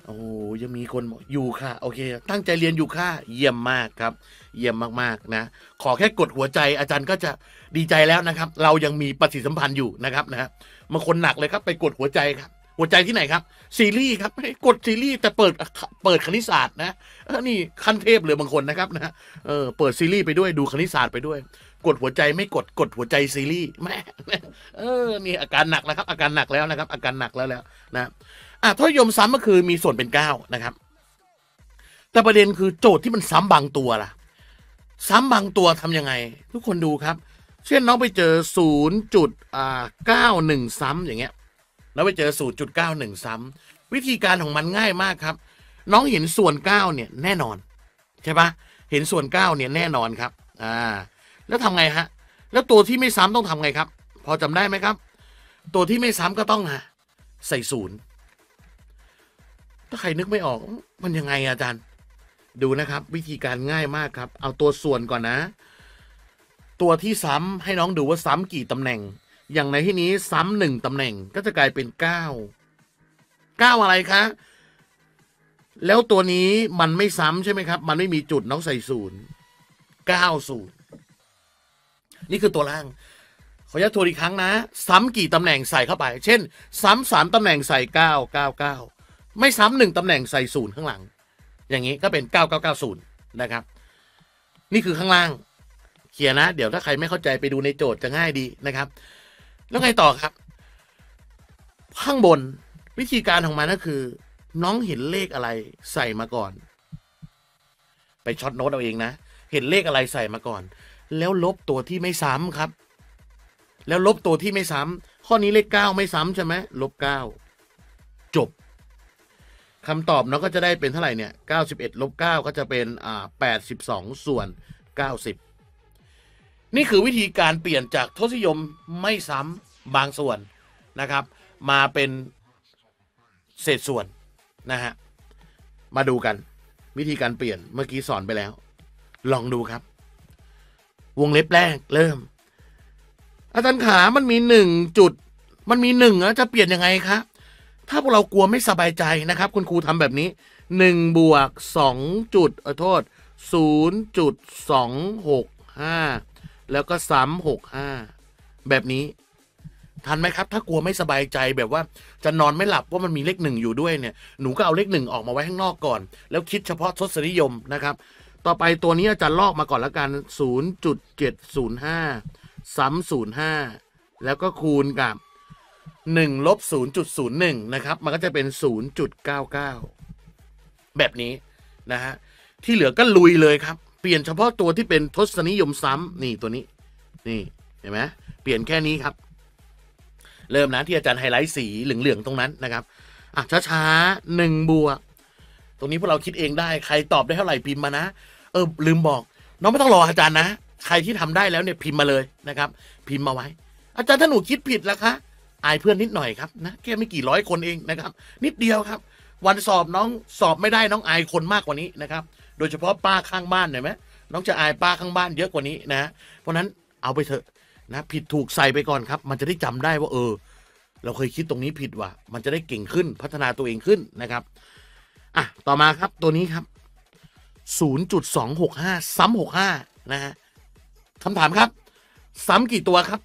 โอ้ยังมีคนบอกอยู่ค่ะโอเคตั้งใจเรียนอยู่ค่ะเยี่ยมมากครับเยี่ยมมากๆนะขอแค่กดหัวใจอาจารย์ก็จะดีใจแล้วนะครับเรายังมีปฏิสัมพันธ์อยู่นะครับนะฮะบางคนหนักเลยครับไปกดหัวใจครับหัวใจที่ไหนครับซีรีส์ครับกดซีรีส์แต่เปิดเปิดคณิตศาสตร์นะเออนี่ขั้นเทพเลยบางคนนะครับนะเออเปิดซีรีส์ไปด้วยดูคณิตศาสตร์ไปด้วยกดหัวใจไม่กดกดหัวใจซีรีส์แม่เออนี่อาการหนักแล้วครับอาการหนักแล้วนะครับอาการหนักแล้วแล้วนะอ่ะทศนิยมซ้ำก็คือมีส่วนเป็นเก้านะครับแต่ประเด็นคือโจทย์ที่มันซ้ำบางตัวล่ะซ้ำบางตัวทำยังไงทุกคนดูครับเช่นน้องไปเจอศูนย์จุดเก้าหนึ่งซ้ำอย่างเงี้ยแล้วไปเจอศูนย์จุดเก้าหนึ่งซ้ำวิธีการของมันง่ายมากครับน้องเห็นส่วนเก้าเนี่ยแน่นอนใช่ปะเห็นส่วนเก้าเนี่ยแน่นอนครับอ่าแล้วทำไงฮะแล้วตัวที่ไม่ซ้ำต้องทำไงครับพอจำได้ไหมครับตัวที่ไม่ซ้ำก็ต้องฮะใส่ศูนย์ถ้าใครนึกไม่ออกมันยังไงอาจารย์ดูนะครับวิธีการง่ายมากครับเอาตัวส่วนก่อนนะตัวที่ซ้ำให้น้องดูว่าซ้ำกี่ตำแหน่งอย่างในที่นี้ซ้ำหนึ่งตำแหน่งก็จะกลายเป็นเก้าเก้าอะไรคะแล้วตัวนี้มันไม่ซ้ำใช่ไหมครับมันไม่มีจุดน้องใส่ศูนย์เก้าศูนย์นี่คือตัวล่างขออนุญาตทวนอีกครั้งนะซ้ำกี่ตำแหน่งใส่เข้าไปเช่นซ้ำสามตำแหน่งใส่เก้าเก้าเก้าไม่ซ้ำหนึ่งตำแหน่งใส่ศูนย์ข้างหลังอย่างนี้ก็เป็นเก้าเก้าเก้าศูนย์นะครับนี่คือข้างล่างเขียนนะเดี๋ยวถ้าใครไม่เข้าใจไปดูในโจทย์จะง่ายดีนะครับแล้วไงต่อครับข้างบนวิธีการของมันก็คือน้องเห็นเลขอะไรใส่มาก่อนไปช็อตโน้ตเอาเองนะเห็นเลขอะไรใส่มาก่อนแล้วลบตัวที่ไม่ซ้ำครับแล้วลบตัวที่ไม่ซ้ำข้อนี้เลขเก้าไม่ซ้ำใช่ไหมลบเก้าจบคำตอบน้องก็จะได้เป็นเท่าไหร่เนี่ยเก้าสิบเอ็ดลบเก้าก็จะเป็นอ่าแปดสิบสองส่วนเก้าสิบนี่คือวิธีการเปลี่ยนจากทศนิยมไม่ซ้ำบางส่วนนะครับมาเป็นเศษส่วนนะฮะมาดูกันวิธีการเปลี่ยนเมื่อกี้สอนไปแล้วลองดูครับวงเล็บแรกเริ่มอาจารย์ขามันมีหนึ่งจุดมันมีหนึ่งแล้วจะเปลี่ยนยังไงครับถ้าพวกเรากลัวไม่สบายใจนะครับคุณครูทำแบบนี้หนึ่งบวกสองจุดเออโทษศูนย์จุดสองหกห้าแล้วก็ซ้ำหกห้าแบบนี้ทันไหมครับถ้ากลัวไม่สบายใจแบบว่าจะนอนไม่หลับว่ามันมีเลขหนึ่งอยู่ด้วยเนี่ยหนูก็เอาเลขหนึ่งออกมาไว้ข้างนอกก่อนแล้วคิดเฉพาะทศนิยมนะครับต่อไปตัวนี้อาจารย์ลอกมาก่อนแล้วกัน ศูนย์จุดเจ็ดศูนย์ห้า ซ้ำศูนย์ห้าแล้วก็คูณกับหนึ่งลบ ศูนย์จุดศูนย์หนึ่ง นะครับมันก็จะเป็น ศูนย์จุดเก้าเก้า แบบนี้นะฮะที่เหลือก็ลุยเลยครับเปลี่ยนเฉพาะตัวที่เป็นทศนิยมซ้ำนี่ตัวนี้นี่เห็นไหมเปลี่ยนแค่นี้ครับเริ่มนะที่อาจารย์ไฮไลท์สีเหลืองๆตรงนั้นนะครับอ่ะช้าๆหนึ่งบวกตรงนี้พวกเราคิดเองได้ใครตอบได้เท่าไหร่พิมพ์มานะเออลืมบอกน้องไม่ต้องรออาจารย์นะใครที่ทำได้แล้วเนี่ยพิมพ์มาเลยนะครับพิมพ์มาไว้อาจารย์ถ้าหนูคิดผิดแล้วคะอายเพื่อนนิดหน่อยครับนะแค่ไม่กี่ร้อยคนเองนะครับนิดเดียวครับวันสอบน้องสอบไม่ได้น้องอายคนมากกว่านี้นะครับโดยเฉพาะป้าข้างบ้านเห็นไหมน้องจะอายป้าข้างบ้านเยอะกว่านี้นะเพราะนั้นเอาไปเถอะนะผิดถูกใส่ไปก่อนครับมันจะได้จำได้ว่าเออเราเคยคิดตรงนี้ผิดว่ะมันจะได้เก่งขึ้นพัฒนาตัวเองขึ้นนะครับอ่ะต่อมาครับตัวนี้ครับ ศูนย์จุดสองหกห้า ซ้ำหกห้านะฮะคำถามครับซ้ำกี่ตัวครับ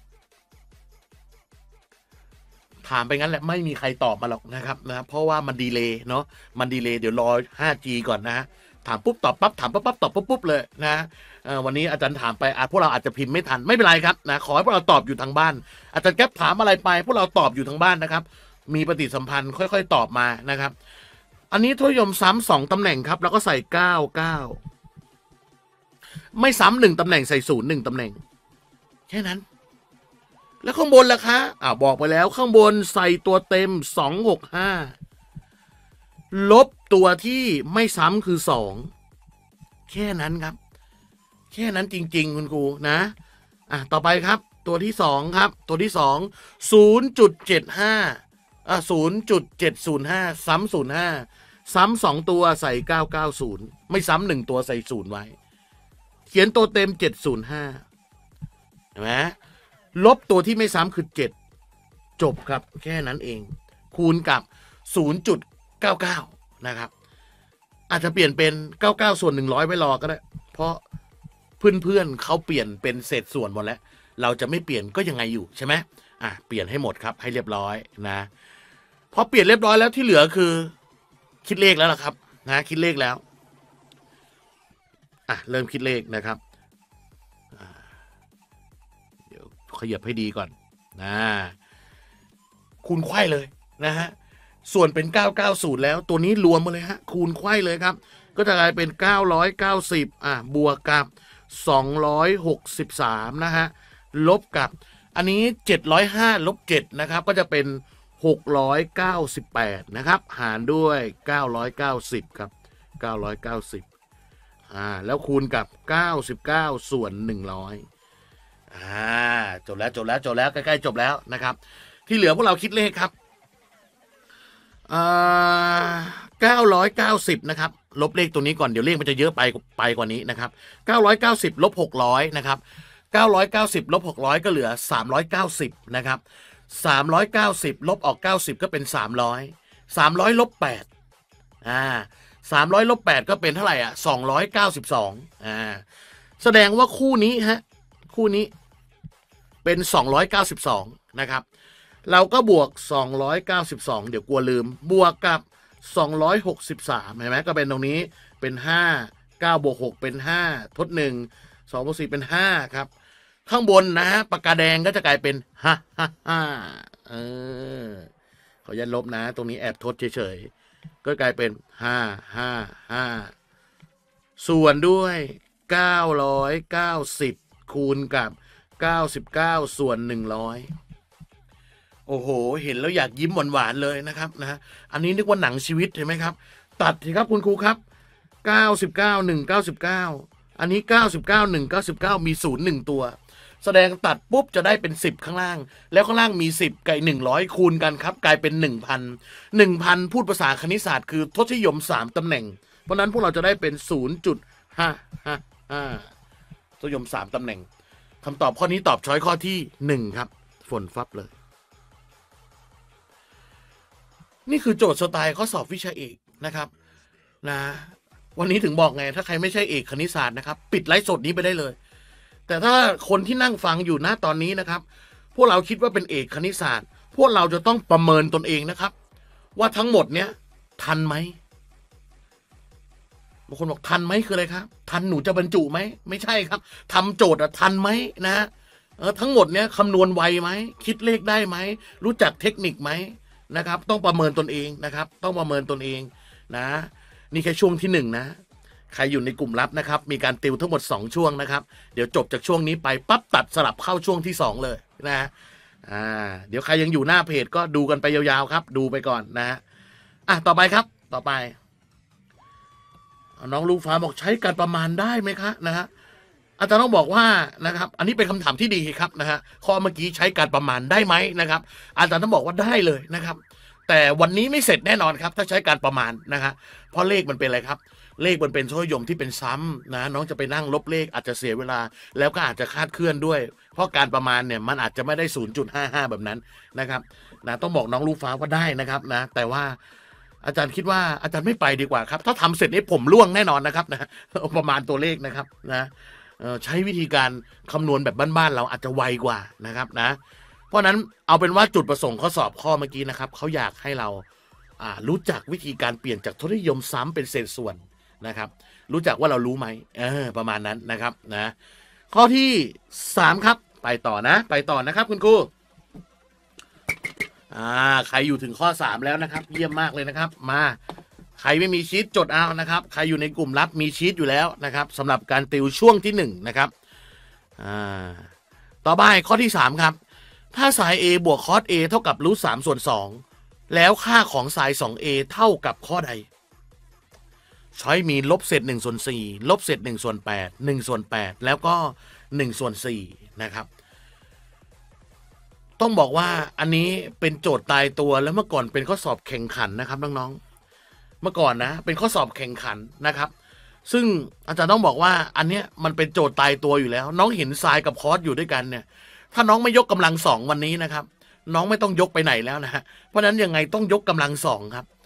ถามไปงั้นแหละไม่มีใครตอบมาหรอกนะครับนะเพราะว่ามันดีเลย์เนาะมันดีเลย์เดี๋ยวรอ ห้าจี ก่อนนะถามปุ๊บตอบปั๊บถามปั๊บปั๊บตอบปุ๊บปุ๊บเลยนะวันนี้อาจารย์ถามไปพวกเราอาจจะพิมพ์ไม่ทันไม่เป็นไรครับนะขอให้พวกเราตอบอยู่ทางบ้านอาจารย์แก๊ปถามอะไรไปพวกเราตอบอยู่ทางบ้านนะครับมีปฏิสัมพันธ์ค่อยๆตอบมานะครับอันนี้ทศนิยมซ้ำสองตำแหน่งครับแล้วก็ใส่เก้าเก้าไม่ซ้ำหนึ่งตำแหน่งใส่ศูนย์หนึ่งตำแหน่งแค่นั้นแล้วข้างบนล่ะคะอ่าบอกไปแล้วข้างบนใส่ตัวเต็มสองหกห้าลบตัวที่ไม่ซ้ำคือสองแค่นั้นครับแค่นั้นจริงๆคุณครูนะอ่ะต่อไปครับตัวที่สองครับตัวที่สอง ศูนย์จุดเจ็ดห้า อ่ะ ศูนย์จุดเจ็ดศูนย์ห้า ซ้ำศูนย์ห้าซ้ำสองตัวใส่เก้าเก้าศูนย์ไม่ซ้ำหนึ่งตัวใส่ศูนย์ไว้เขียนตัวเต็มเจ็ดศูนย์ห้าเห็นไหมลบตัวที่ไม่ซ้ำคือเจ็ดจบครับแค่นั้นเองคูณกับ ศูนย์จุดเก้าเก้านะครับอาจจะเปลี่ยนเป็นเก้าเก้าส่วนหนึ่งร้อยไว้รอก็ได้เพราะเพื่อนๆเขาเปลี่ยนเป็นเศษส่วนหมดแล้วเราจะไม่เปลี่ยนก็ยังไงอยู่ใช่ไหมอ่ะเปลี่ยนให้หมดครับให้เรียบร้อยนะพอเปลี่ยนเรียบร้อยแล้วที่เหลือคือคิดเลขแล้วล่ะครับนะคิดเลขแล้วอ่ะเริ่มคิดเลขนะครับเดี๋ยวขยับให้ดีก่อนนะคูณไขว้เลยนะฮะส่วนเป็นเก้าเก้าศูนย์แล้วตัวนี้รวมมาเลยฮะคูณไขว้เลยครับก็จะกลายเป็นเก้าร้อยเก้าสิบอ่ะบวกกับสองร้อยหกสิบสามนะฮะลบกับอันนี้เจ็ดร้อยห้าลบเจ็ดนะครับก็จะเป็นหกร้อยเก้าสิบแปดนะครับหารด้วยเก้าร้อยเก้าสิบครับเก้าร้อยเก้าสิบอ่าแล้วคูณกับเก้าสิบเก้าส่วนหนึ่งร้อยอ่าจบแล้วจบแล้วจบแล้วใกล้ๆจบแล้วนะครับที่เหลือพวกเราคิดเลขครับอ่าเก้าร้อยเก้าสิบนะครับลบเลขตัวนี้ก่อนเดี๋ยวเลขมันจะเยอะไปไปกว่านี้นะครับเก้าร้อยเก้าสิบลบหกร้อยนะครับเก้าร้อยเก้าสิบลบหกร้อยก็เหลือสามร้อยเก้าสิบนะครับสามร้อยเก้าสิบลบออกเก้าสิบก็เป็นสามร้อย สามร้อยลบแปดอ่าสามร้อยลบแปดก็เป็นเท่าไหร่อ่ะสองร้อยเก้าสิบสองอ่าแสดงว่าคู่นี้ฮะคู่นี้เป็นสองร้อยเก้าสิบสองนะครับเราก็บวกสองร้อยเก้าสิบสองเดี๋ยวกลัวลืมบวกกับสองร้อยหกสิบสามเห็นไหมก็เป็นตรงนี้เป็นห้า เก้าบวกหกเป็นห้าทดหนึ่ง สองบวกสี่เป็นห้าครับข้างบนนะฮะปากกาแดงก็จะกลายเป็นห้าห้าห้าเออขอยันลบนะตรงนี้แอบทดเฉยๆก็กลายเป็นห้าห้าห้าส่วนด้วยเก้าร้อยเก้าสิบคูณกับเก้าสิบเก้าส่วนหนึ่งร้อยโอ้โหเห็นแล้วอยากยิ้มหวานๆเลยนะครับนะอันนี้นึกว่าหนังชีวิตเห็นไหมครับตัดสิครับคุณครูครับเก้าสิบเก้า หนึ่ง เก้าสิบเก้าอันนี้เก้าสิบเก้า หนึ่ง เก้าสิบเก้ามีศูนย์หนึ่งตัวแสดงตัดปุ๊บจะได้เป็นสิบข้างล่างแล้วข้างล่างมีสิบกับหนึ่งร้อยคูณกันครับกลายเป็น หนึ่งพัน หนึ่งพัน พูดภาษาคณิตศาสตร์คือทศนิยมสามตำแหน่งเพราะนั้นพวกเราจะได้เป็น ศูนย์จุดห้าห้าห้า ทศนิยมสามตำแหน่งคำตอบข้อนี้ตอบช้อยข้อที่หนึ่งครับฝนฟับเลยนี่คือโจทย์สไตล์ข้อสอบวิชาเอกนะครับนะวันนี้ถึงบอกไงถ้าใครไม่ใช่เอกคณิตศาสตร์นะครับปิดไลฟ์สดนี้ไปได้เลยแต่ถ้าคนที่นั่งฟังอยู่ณตอนนี้นะครับพวกเราคิดว่าเป็นเอกคณิตศาสตร์พวกเราจะต้องประเมินตนเองนะครับว่าทั้งหมดเนี้ยทันไหมบางคนบอกทันไหมคืออะไรครับทันหนูจะบรรจุไหมไม่ใช่ครับทำโจทย์อะทันไหมนะเออทั้งหมดเนี้ยคำนวณไวไหมคิดเลขได้ไหมรู้จักเทคนิคไหมนะครับต้องประเมินตนเองนะครับต้องประเมินตนเองนะนี่แค่ช่วงที่หนึ่งนะใครอยู่ในกลุ่มลับนะครับมีการติวทั้งหมดสองช่วงนะครับเดี๋ยวจบจากช่วงนี้ไปปั๊บตัดสลับเข้าช่วงที่สองเลยนะอ่าเดี๋ยวใครยังอยู่หน้าเพจก็ดูกันไปยาวๆครับดูไปก่อนนะอ่ะต่อไปครับต่อไปน้องลูกฟ้าบอกใช้การประมาณได้ไหมคะนะฮะอาจารย์ต้องบอกว่านะครับอันนี้เป็นคำถามที่ดีครับนะฮะข้อเมื่อกี้ใช้การประมาณได้ไหมนะครับอาจารย์ต้องบอกว่าได้เลยนะครับแต่วันนี้ไม่เสร็จแน่นอนครับถ้าใช้การประมาณนะฮะเพราะเลขมันเป็นอะไรครับเลขมันเป็นทศนิยมที่เป็นซ้ำนะน้องจะไปนั่งลบเลขอาจจะเสียเวลาแล้วก็อาจจะคลาดเคลื่อนด้วยเพราะการประมาณเนี่ยมันอาจจะไม่ได้ ศูนย์จุดห้าห้า แบบนั้นนะครับนะต้องบอกน้องลูกฟ้าว่าได้นะครับนะแต่ว่าอาจารย์คิดว่าอาจารย์ไม่ไปดีกว่าครับถ้าทำเสร็จนี้ผมล่วงแน่นอนนะครับนะประมาณตัวเลขนะครับนะใช้วิธีการคำนวณแบบบ้านๆเราอาจจะไวกว่านะครับนะเพราะนั้นเอาเป็นว่าจุดประสงค์ข้อสอบข้อเมื่อกี้นะครับเขาอยากให้เราอ่ารู้จักวิธีการเปลี่ยนจากทศนิยมซ้ำเป็นเศษส่วนนะครับรู้จักว่าเรารู้ไหมเออประมาณนั้นนะครับนะข้อที่สามครับไปต่อนะไปต่อนะครับคุณครูอ่าใครอยู่ถึงข้อสามแล้วนะครับเยี่ยมมากเลยนะครับมาใครไม่มีชีทจดเอานะครับใครอยู่ในกลุ่มลับมีชีทอยู่แล้วนะครับสำหรับการติวช่วงที่หนึ่งนะครับอ่าต่อไปข้อที่สามครับถ้าไซน์ A บวกคอส A เท่ากับรูทสามส่วนสองแล้วค่าของไซน์ สอง เอ เท่ากับข้อใดช้อยมีลบเศษหนึ่งส่วนสี่ลบเศษหนึ่งส่วนแปด หนึ่งส่วนแปดแล้วก็หนึ่งส่วนสี่นะครับต้องบอกว่าอันนี้เป็นโจทย์ตายตัวแล้วเมื่อก่อนเป็นข้อสอบแข่งขันนะครับน้องๆเมื่อก่อนนะเป็นข้อสอบแข่งขันนะครับซึ่งอาจารย์ต้องบอกว่าอันเนี้ยมันเป็นโจทย์ตายตัวอยู่แล้วน้องเห็นไซน์กับคอสอยู่ด้วยกันเนี่ยถ้าน้องไม่ยกกำลังสองวันนี้นะครับน้องไม่ต้องยกไปไหนแล้วนะฮะเพราะนั้นยังไงต้องยกกำลังสองครับโ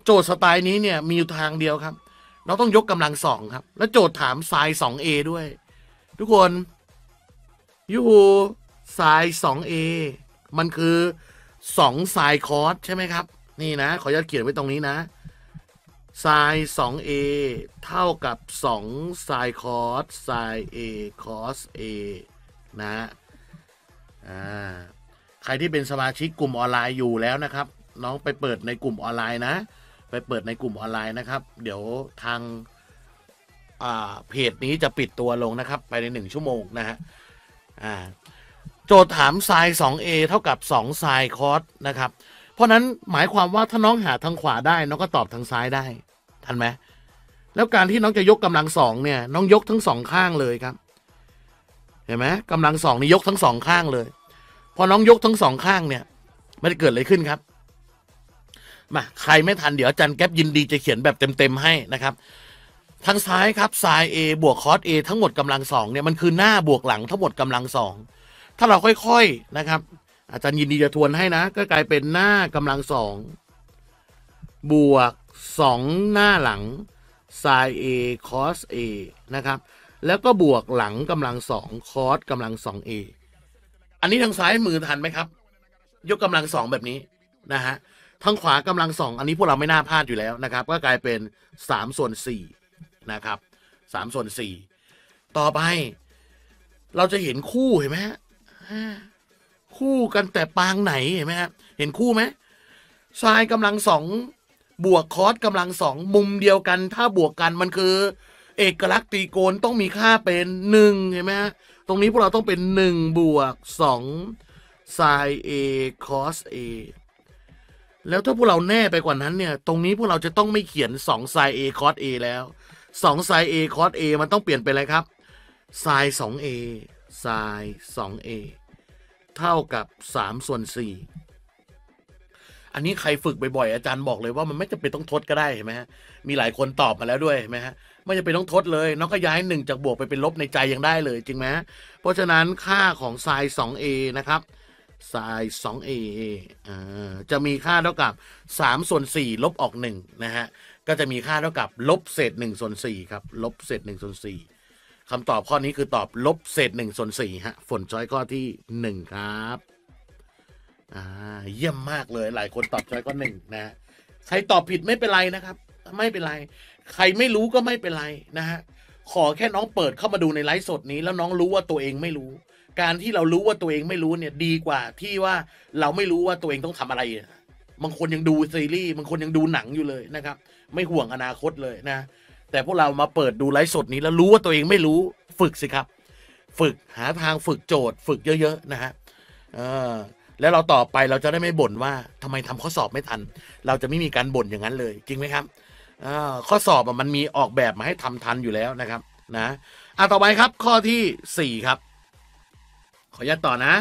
โจทย์สไตล์นี้เนี่ยมีอยู่ทางเดียวครับเราต้องยกกำลังสองครับแล้วโจทย์ถามไซน์ สอง เอ ด้วยทุกคนยูหูไซน์ สอง เอ มันคือสองไซน์คอสใช่ไหมครับนี่นะขออนุญาตเขียนไว้ตรงนี้นะไซน์ สอง เอ เท่ากับสองไซน์คอสไซน์ A คอส A นะอ่าใครที่เป็นสมาชิกกลุ่มออนไลน์อยู่แล้วนะครับน้องไปเปิดในกลุ่มออนไลน์นะไปเปิดในกลุ่มออนไลน์นะครับเดี๋ยวทางอ่าเพจนี้จะปิดตัวลงนะครับไปในหนึ่งชั่วโมงนะฮะอ่าโจทย์ถามไซน์ สอง เอ เท่ากับสองไซน์คอสนะครับเพราะนั้นหมายความว่าถ้าน้องหาทางขวาได้น้องก็ตอบทางซ้ายได้ทันไหมแล้วการที่น้องจะยกกำลังสองเนี่ยน้องยกทั้งสองข้างเลยครับเห็นไหมกำลังสองนี่ยกทั้งสองข้างเลยพอน้องยกทั้งสองข้างเนี่ยมันจะเกิดอะไรขึ้นครับมาใครไม่ทันเดี๋ยวอาจารย์แก๊ปยินดีจะเขียนแบบเต็มๆให้นะครับทางซ้ายครับไซน์ A บวกคอส A ทั้งหมดกำลังสองเนี่ยมันคือหน้าบวกหลังทั้งหมดกำลังสองถ้าเราค่อยๆนะครับอาจารย์ยินดีจะทวนให้นะก็กลายเป็นหน้ากำลังสองบวกสองหน้าหลังไซน์ A คอส A นะครับแล้วก็บวกหลังกำลังสองคอสกำลังสอง A อันนี้ทางซ้ายมือทันไหมครับยกกำลังสองแบบนี้นะฮะทางขวากำลังสองอันนี้พวกเราไม่น่าพลาดอยู่แล้วนะครับก็กลายเป็นสามส่วนสี่นะครับสามส่วนสี่ต่อไปเราจะเห็นคู่เห็นไหมฮะคู่กันแต่ปางไหนเห็นไหมฮะเห็นคู่ไหมไซน์กำลังสองบวกคอสกำลังสองมุมเดียวกันถ้าบวกกันมันคือเอกลักษณ์ตรีโกณต้องมีค่าเป็นหนึ่งเห็นไหมฮะตรงนี้พวกเราต้องเป็นหนึ่งบวกสองไซน์ A คอส A แล้วถ้าพวกเราแน่ไปกว่านั้นเนี่ยตรงนี้พวกเราจะต้องไม่เขียนสองไซน์ A คอส A แล้วสองไซน์ A คอส A มันต้องเปลี่ยนเป็นอะไรครับไซน์ สอง เอ ไซน์ สอง เอ เท่ากับสามส่วนสี่อันนี้ใครฝึกบ่อยๆอาจารย์บอกเลยว่ามันไม่จำเป็นต้องทดก็ได้เห็นไหมฮะมีหลายคนตอบมาแล้วด้วยเห็นไหมฮะไม่จำเป็นต้องทดเลยน้องก็ย้ายหนึ่งจากบวกไปเป็นลบในใจยังได้เลยจริงไหมเพราะฉะนั้นค่าของไซน์ สอง เอ นะครับไซน์ สอง เอ อ่าจะมีค่าเท่ากับสามส่วนสี่ลบออกหนึ่งนะฮะก็จะมีค่าเท่ากับลบเศษหนึ่งส่วนสี่ครับลบเศษหนึ่งส่วนสี่คำตอบข้อนี้คือตอบลบเศษหนึ่งส่วนสี่ฮะฝนช้อยข้อที่หนึ่งครับอ่าเยี่ยมมากเลยหลายคนตอบช้อยข้อหนึ่งนะใครตอบผิดไม่เป็นไรนะครับไม่เป็นไรใครไม่รู้ก็ไม่เป็นไรนะฮะขอแค่น้องเปิดเข้ามาดูในไลฟ์สดนี้แล้วน้องรู้ว่าตัวเองไม่รู้การที่เรารู้ว่าตัวเองไม่รู้เนี่ยดีกว่าที่ว่าเราไม่รู้ว่าตัวเองต้องทำอะไรบางคนยังดูซีรีส์บางคนยังดูหนังอยู่เลยนะครับไม่ห่วงอนาคตเลยนะแต่พวกเรามาเปิดดูไลฟ์สดนี้แล้วรู้ว่าตัวเองไม่รู้ฝึกสิครับฝึกหาทางฝึกโจทย์ฝึกเยอะๆนะฮะเออแล้วเราต่อไปเราจะได้ไม่บ่นว่าทำไมทำข้อสอบไม่ทันเราจะไม่มีการบ่นอย่างนั้นเลยจริงไหมครับข้อสอบมันมีออกแบบมาให้ทำทันอยู่แล้วนะครับนะอ่ะต่อไปครับข้อที่สี่ครับขออนุญาตต่อนะ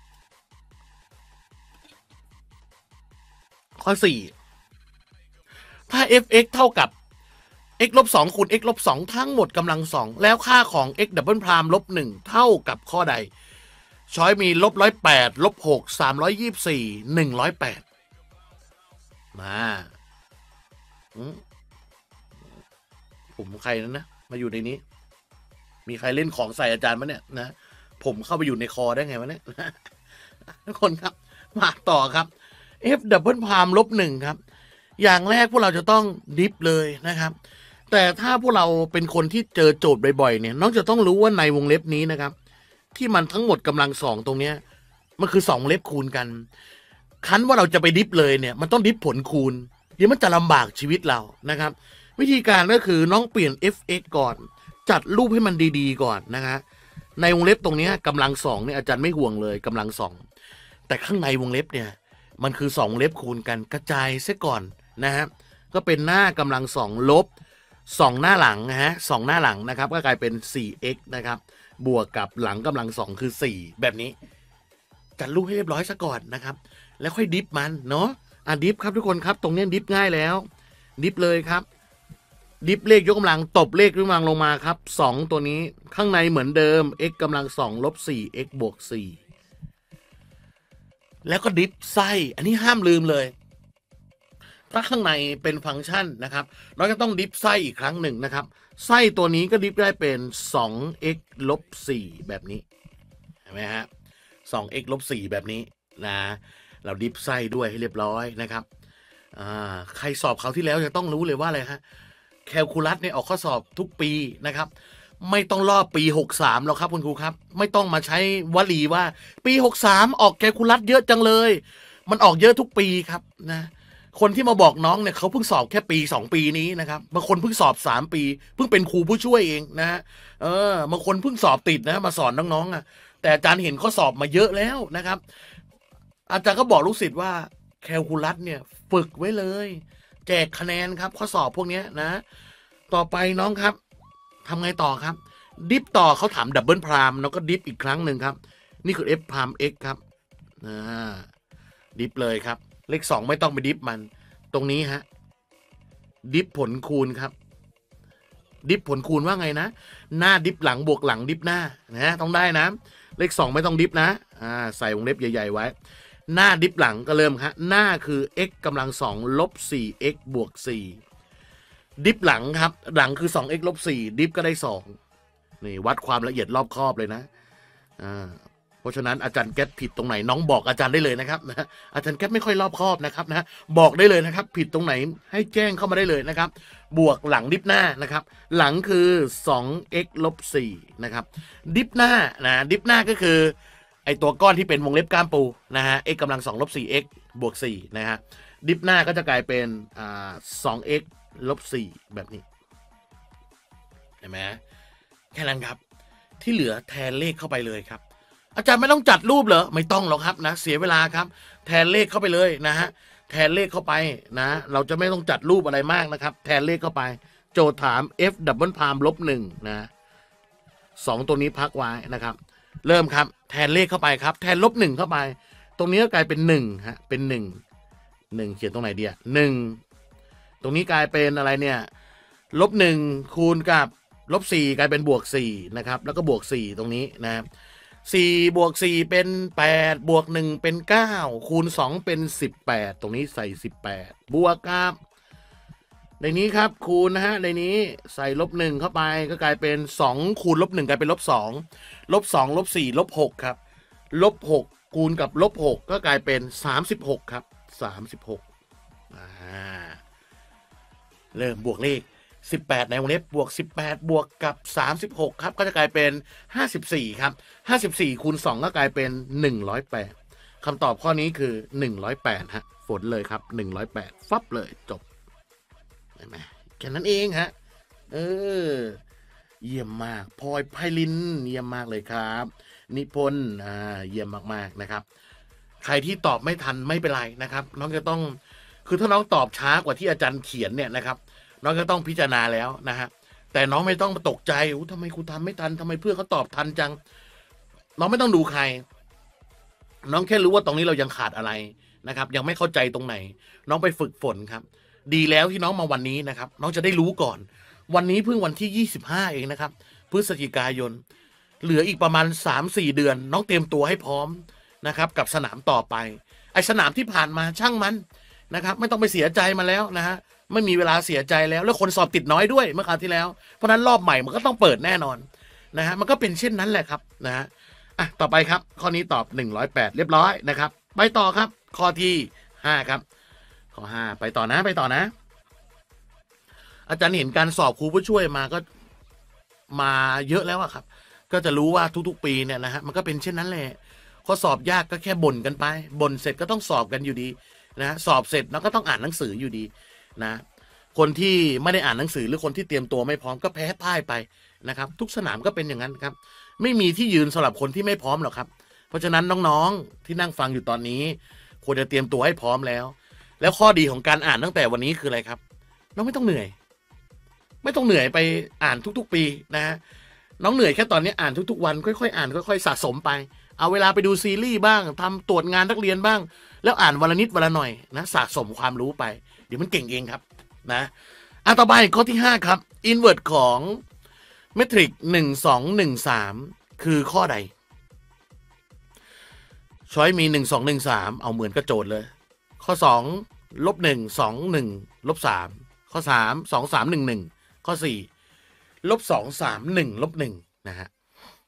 ข้อสี่ถ้า f(x) เท่ากับ x ลบสองคูณ x ลบสองทั้งหมดกำลังสองแล้วค่าของ x ดับเบิลพรามลบหนึ่งเท่ากับข้อใดช้อยมีลบร้อยแปดลบหกสามร้อยยี่สิบสี่หนึ่งร้อยแปดมาผมใครนั้นนะมาอยู่ในนี้มีใครเล่นของใส่อาจารย์มั้ยเนี่ยนะผมเข้าไปอยู่ในคอได้ไงวะเนี่ยทุกคนครับมาต่อครับ f ดับเบิลพรามลบหนึ่งครับอย่างแรกพวกเราจะต้องดิฟเลยนะครับแต่ถ้าพวกเราเป็นคนที่เจอโจทย์บ่อยๆเนี่ยน้องจะต้องรู้ว่าในวงเล็บนี้นะครับที่มันทั้งหมดกำลังสองตรงเนี้ยมันคือสองเล็บคูณกันคันว่าเราจะไปดิฟเลยเนี่ยมันต้องดิฟผลคูณเดี๋ยวมันจะลำบากชีวิตเรานะครับวิธีการก็คือน้องเปลี่ยน f(x) ก่อนจัดรูปให้มันดีๆก่อนนะฮะในวงเล็บตรงนี้กำลังสองเนี่ยอาจารย์ไม่ห่วงเลยกำลังสองแต่ข้างในวงเล็บเนี่ยมันคือสองเล็บคูณกันกระจายซะก่อนนะฮะก็เป็นหน้ากำลังสองลบสองหน้าหลังนะฮะสองหน้าหลังนะครับก็กลายเป็น สี่ x นะครับบวกกับหลังกำลังสองคือสี่แบบนี้จัดรูปให้เรียบร้อยซะก่อนนะครับแล้วค่อยดิฟมันเนาะอ่ะดิฟครับทุกคนครับตรงนี้ดิฟง่ายแล้วดิฟเลยครับดิฟเลขยกกำลังตบเลขยกกำลังลงมาครับสองตัวนี้ข้างในเหมือนเดิม x กำลังสองลบสี่ x บวกสี่แล้วก็ดิฟไส้อันนี้ห้ามลืมเลยถ้าข้างในเป็นฟังก์ชันนะครับน้องจะต้องดิฟไส้อีกครั้งหนึ่งนะครับไส้ตัวนี้ก็ดิฟได้เป็น สอง เอ็กซ์ ลบ สี่ แบบนี้เห็นไหมฮะ สอง เอ็กซ์ ลบ สี่ แบบนี้นะเราดิฟไส้ด้วยให้เรียบร้อยนะครับอ่าใครสอบเขาที่แล้วจะต้องรู้เลยว่าอะไรฮะแคลคูลัสเนี่ยออกข้อสอบทุกปีนะครับไม่ต้องรอบปีหกสามหรอกครับคุณครูครับไม่ต้องมาใช้วลีว่าปีหกสามออกแคลคูลัสเยอะจังเลยมันออกเยอะทุกปีครับนะคนที่มาบอกน้องเนี่ยเขาเพิ่งสอบแค่ปีสองปีนี้นะครับบางคนเพิ่งสอบสามปีเพิ่งเป็นครูผู้ช่วยเองนะฮะเออบางคนเพิ่งสอบติดนะมาสอนน้องๆอ่ะแต่อาจารย์เห็นข้อสอบมาเยอะแล้วนะครับอาจารย์ก็บอกลูกศิษย์ว่าแคลคูลัสเนี่ยฝึกไว้เลยแจกคะแนนครับข้อสอบพวกนี้นะต่อไปน้องครับทำไงต่อครับดิฟต่อเขาถามดับเบิลพรามแล้วก็ดิฟอีกครั้งหนึ่งครับนี่คือ f พราม x ครับอ่าดิฟเลยครับเลขสองไม่ต้องไปดิฟมันตรงนี้ฮะดิฟผลคูณครับดิฟผลคูณว่าไงนะหน้าดิฟหลังบวกหลังดิฟหน้านะต้องได้นะเลขสองไม่ต้องดิฟนะอ่าใส่วงเล็บใหญ่ๆไว้หน้าดิฟหลังก็เริ่มครับหน้าคือ x กำลังสองลบ สี่ x บวก สี่ดิฟหลังครับหลังคือ สอง x ลบ สี่ดิฟก็ได้สองนี่วัดความละเอียดรอบคอบเลยนะอ่าเพราะฉะนั้นอาจารย์แก๊ปผิดตรงไหนน้องบอกอาจารย์ได้เลยนะครับนะอาจารย์แก๊ปไม่ค่อยรอบคอบนะครับนะบอกได้เลยนะครับผิดตรงไหนให้แจ้งเข้ามาได้เลยนะครับบวกหลังดิฟหน้านะครับหลังคือ สอง x ลบ สี่นะครับดิฟหน้านะดิฟหน้าก็คือไอตัวก้อนที่เป็นวงเล็บก้ามปูนะฮะ x กำลังสองลบ สี่ x บวก สี่นะฮะดิฟหน้าก็จะกลายเป็นอ่า สอง x ลบ สี่แบบนี้เห็นไหมแค่นั้นครับที่เหลือแทนเลขเข้าไปเลยครับอาจารย์ไม่ต้องจัดรูปเหรอไม่ต้องหรอกครับนะเสียเวลาครับแทนเลขเข้าไปเลยนะฮะแทนเลขเข้าไปนะเราจะไม่ต้องจัดรูปอะไรมากนะครับแทนเลขเข้าไปโจทย์ถาม f ดับเบิลพามลบหนึ่งนะสองตัวนี้พักไว้นะครับเริ่มครับแทนเลขเข้าไปครับแทนลบหนึ่งเข้าไปตรงนี้ก็กลายเป็นหนึ่งฮะเป็นหนึ่งหนึ่งเขียนตรงไหนดีอ่ะหนึ่งตรงนี้กลายเป็นอะไรเนี่ยลบหนึ่งคูณกับลบสี่กลายเป็นบวกสี่นะครับแล้วก็บวกสี่ตรงนี้นะครับสี่บวกสี่เป็นแปดบวกหนึ่งเป็นเก้าคูณสองเป็นสิบแปดตรงนี้ใส่สิบแปดบวกครับในนี้ครับคูณนะฮะในนี้ใส่ลบหนึ่งเข้าไปก็กลายเป็นสองคูณลบหนึ่งกลายเป็นลบสองลบสองลบสี่ลบหกครับลบหกคูณกับลบหกก็กลายเป็นสามสิบหกครับสามสิบหกอ่าเริ่มบวกเลขสิบแปดในวงเล็บบวกสิบแปดบวกกับสามสิบหกครับก็จะกลายเป็นห้าสิบสี่ครับห้าสิบสี่คูณสองก็กลายเป็นหนึ่งร้อยแปดคำตอบข้อนี้คือหนึ่งร้อยแปดฮะฝนเลยครับหนึ่งร้อยแปดฟับเลยจบเห็นไหมแค่นั้นเองฮะเออเยี่ยมมากพลอยไพลินเยี่ยมมากเลยครับนิพนธ์อ่าเยี่ยมมากๆนะครับใครที่ตอบไม่ทันไม่เป็นไรนะครับน้องจะต้องคือถ้าน้องตอบช้ากว่าที่อาจารย์เขียนเนี่ยนะครับน้องก็ต้องพิจารณาแล้วนะฮะแต่น้องไม่ต้องมาตกใจทำไมครูทำไม่ทันทำไมเพื่อนเขาตอบทันจังน้องไม่ต้องดูใครน้องแค่รู้ว่าตรงนี้เรายังขาดอะไรนะครับยังไม่เข้าใจตรงไหนน้องไปฝึกฝนครับดีแล้วที่น้องมาวันนี้นะครับน้องจะได้รู้ก่อนวันนี้เพิ่งวันที่ยี่สิบห้าเองนะครับพฤศจิกายนเหลืออีกประมาณ สามสี่ เดือนน้องเตรียมตัวให้พร้อมนะครับกับสนามต่อไปไอ้สนามที่ผ่านมาช่างมันนะครับไม่ต้องไปเสียใจมาแล้วนะฮะไม่มีเวลาเสียใจแล้วแล้วคนสอบติดน้อยด้วยเมื่อคราวที่แล้วเพราะนั้นรอบใหม่มันก็ต้องเปิดแน่นอนนะฮะมันก็เป็นเช่นนั้นแหละครับนะฮะอ่ะต่อไปครับข้อนี้ตอบหนึ่งร้อยแปดเรียบร้อยนะครับไปต่อครับข้อที่ห้าครับข้อห้าไปต่อนะไปต่อนะอาจารย์เห็นการสอบครูผู้ช่วยมาก็มาเยอะแล้วอะครับก็จะรู้ว่าทุกๆปีเนี่ยนะฮะมันก็เป็นเช่นนั้นแหละข้อสอบยากก็แค่บ่นกันไปบ่นเสร็จก็ต้องสอบกันอยู่ดีนะสอบเสร็จแล้วก็ต้องอ่านหนังสืออยู่ดีนะคนที่ไม่ได้อ่านหนังสือหรือคนที่เตรียมตัวไม่พร้อมก็แพ้พ่ายไปนะครับทุกสนามก็เป็นอย่างนั้นครับไม่มีที่ยืนสำหรับคนที่ไม่พร้อมหรอกครับเพราะฉะนั้นน้องๆที่นั่งฟังอยู่ตอนนี้ควรจะเตรียมตัวให้พร้อมแล้วแล้วข้อดีของการอ่านตั้งแต่วันนี้คืออะไรครับน้องไม่ต้องเหนื่อยไม่ต้องเหนื่อยไปอ่านทุกๆปีนะฮะน้องเหนื่อยแค่ตอนนี้อ่านทุกๆวันค่อยๆอ่านค่อยๆสะสมไปเอาเวลาไปดูซีรีส์บ้างทำตรวจงานนักเรียนบ้างแล้วอ่านวันละนิดวันละหน่อยนะสะสมความรู้ไปเดี๋ยวมันเก่งเองครับนะอ่ะต่อไปข้อที่ห้าครับอินเวอร์สของเมทริกหนึ่งสองหนึ่งสามคือข้อใดช้อยมีหนึ่งสองหนึ่งสามเอาเหมือนกระโจทย์เลยข้อสองลบหนึ่งสองหนึ่งลบสามข้อสามสองสามหนึ่งหนึ่งข้อสี่ลบสองสามหนึ่งลบหนึ่งนะฮะ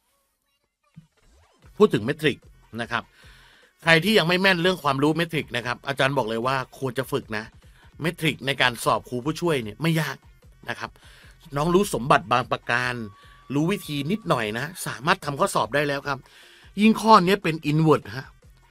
พูดถึงเมทริกนะครับใครที่ยังไม่แม่นเรื่องความรู้เมทริกนะครับอาจารย์บอกเลยว่าควรจะฝึกนะเมทริกในการสอบครูผู้ช่วยเนี่ยไม่ยากนะครับน้องรู้สมบัติบางประการรู้วิธีนิดหน่อยนะสามารถทำข้อสอบได้แล้วครับยิ่งข้อนี้เป็น inward ฮะ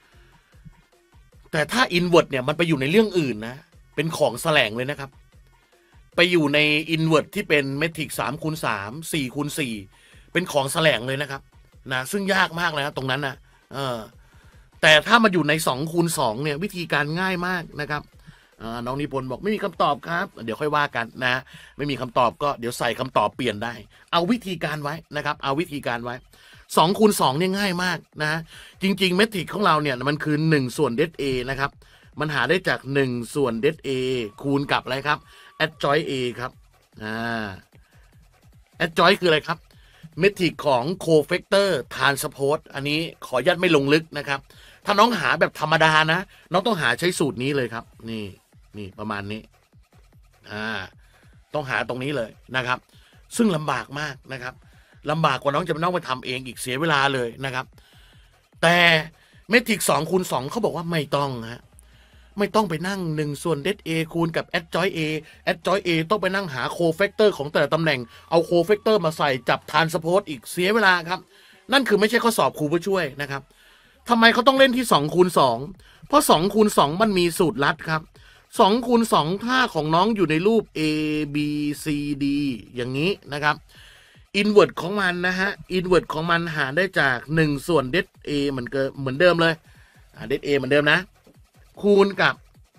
แต่ถ้า inward เนี่ยมันไปอยู่ในเรื่องอื่นนะเป็นของแสลงเลยนะครับไปอยู่ใน inward ที่เป็นเมทริกสามคูณสามสี่คูณสี่เป็นของแสลงเลยนะครับนะซึ่งยากมากเลยนะตรงนั้นนะเออแต่ถ้ามาอยู่ในสองคูณสองเนี่ยวิธีการง่ายมากนะครับน้องนิพนธ์บอกไม่มีคำตอบครับเดี๋ยวค่อยว่ากันนะไม่มีคำตอบก็เดี๋ยวใส่คำตอบเปลี่ยนได้เอาวิธีการไว้นะครับเอาวิธีการไว้สองคูณสองเนี่ยง่ายมากนะจริงๆเมทริกของเราเนี่ยมันคือหนึ่งส่วนเดด A นะครับมันหาได้จากหนึ่งส่วนเดด A คูณกับอะไรครับ adjoint A ครับอ่า adjoint คืออะไรครับเมทริกของ cofactor transpose อันนี้ขออนุญาตไม่ลงลึกนะครับถ้าน้องหาแบบธรรมดานะน้องต้องหาใช้สูตรนี้เลยครับนี่นี่ประมาณนี้อ่าต้องหาตรงนี้เลยนะครับซึ่งลำบากมากนะครับลำบากกว่าน้องจะไปน้องไปทำเองอีกเสียเวลาเลยนะครับแต่เมทริกสองคูณสองเขาบอกว่าไม่ต้องฮะไม่ต้องไปนั่งหนึ่งส่วนเดด A คูณกับ adjoint A adjoint A ต้องไปนั่งหา cofactor ของแต่ละตำแหน่งเอา cofactor มาใส่จับ transpose อีกเสียเวลาครับนั่นคือไม่ใช่ข้อสอบครูผู้ช่วยนะครับทำไมเขาต้องเล่นที่สองคูณสองเพราะสองคูณสองมันมีสูตรลัดครับสองคูณสองท่าของน้องอยู่ในรูป A B C D อย่างนี้นะครับอินเวิร์ดของมันนะฮะอินเวิร์ดของมันหาได้จากหนึ่งส่วนเดด A เหมือนเกิเหมือนเดิมเลยเดด A เหมือนเดิมนะคูณกับ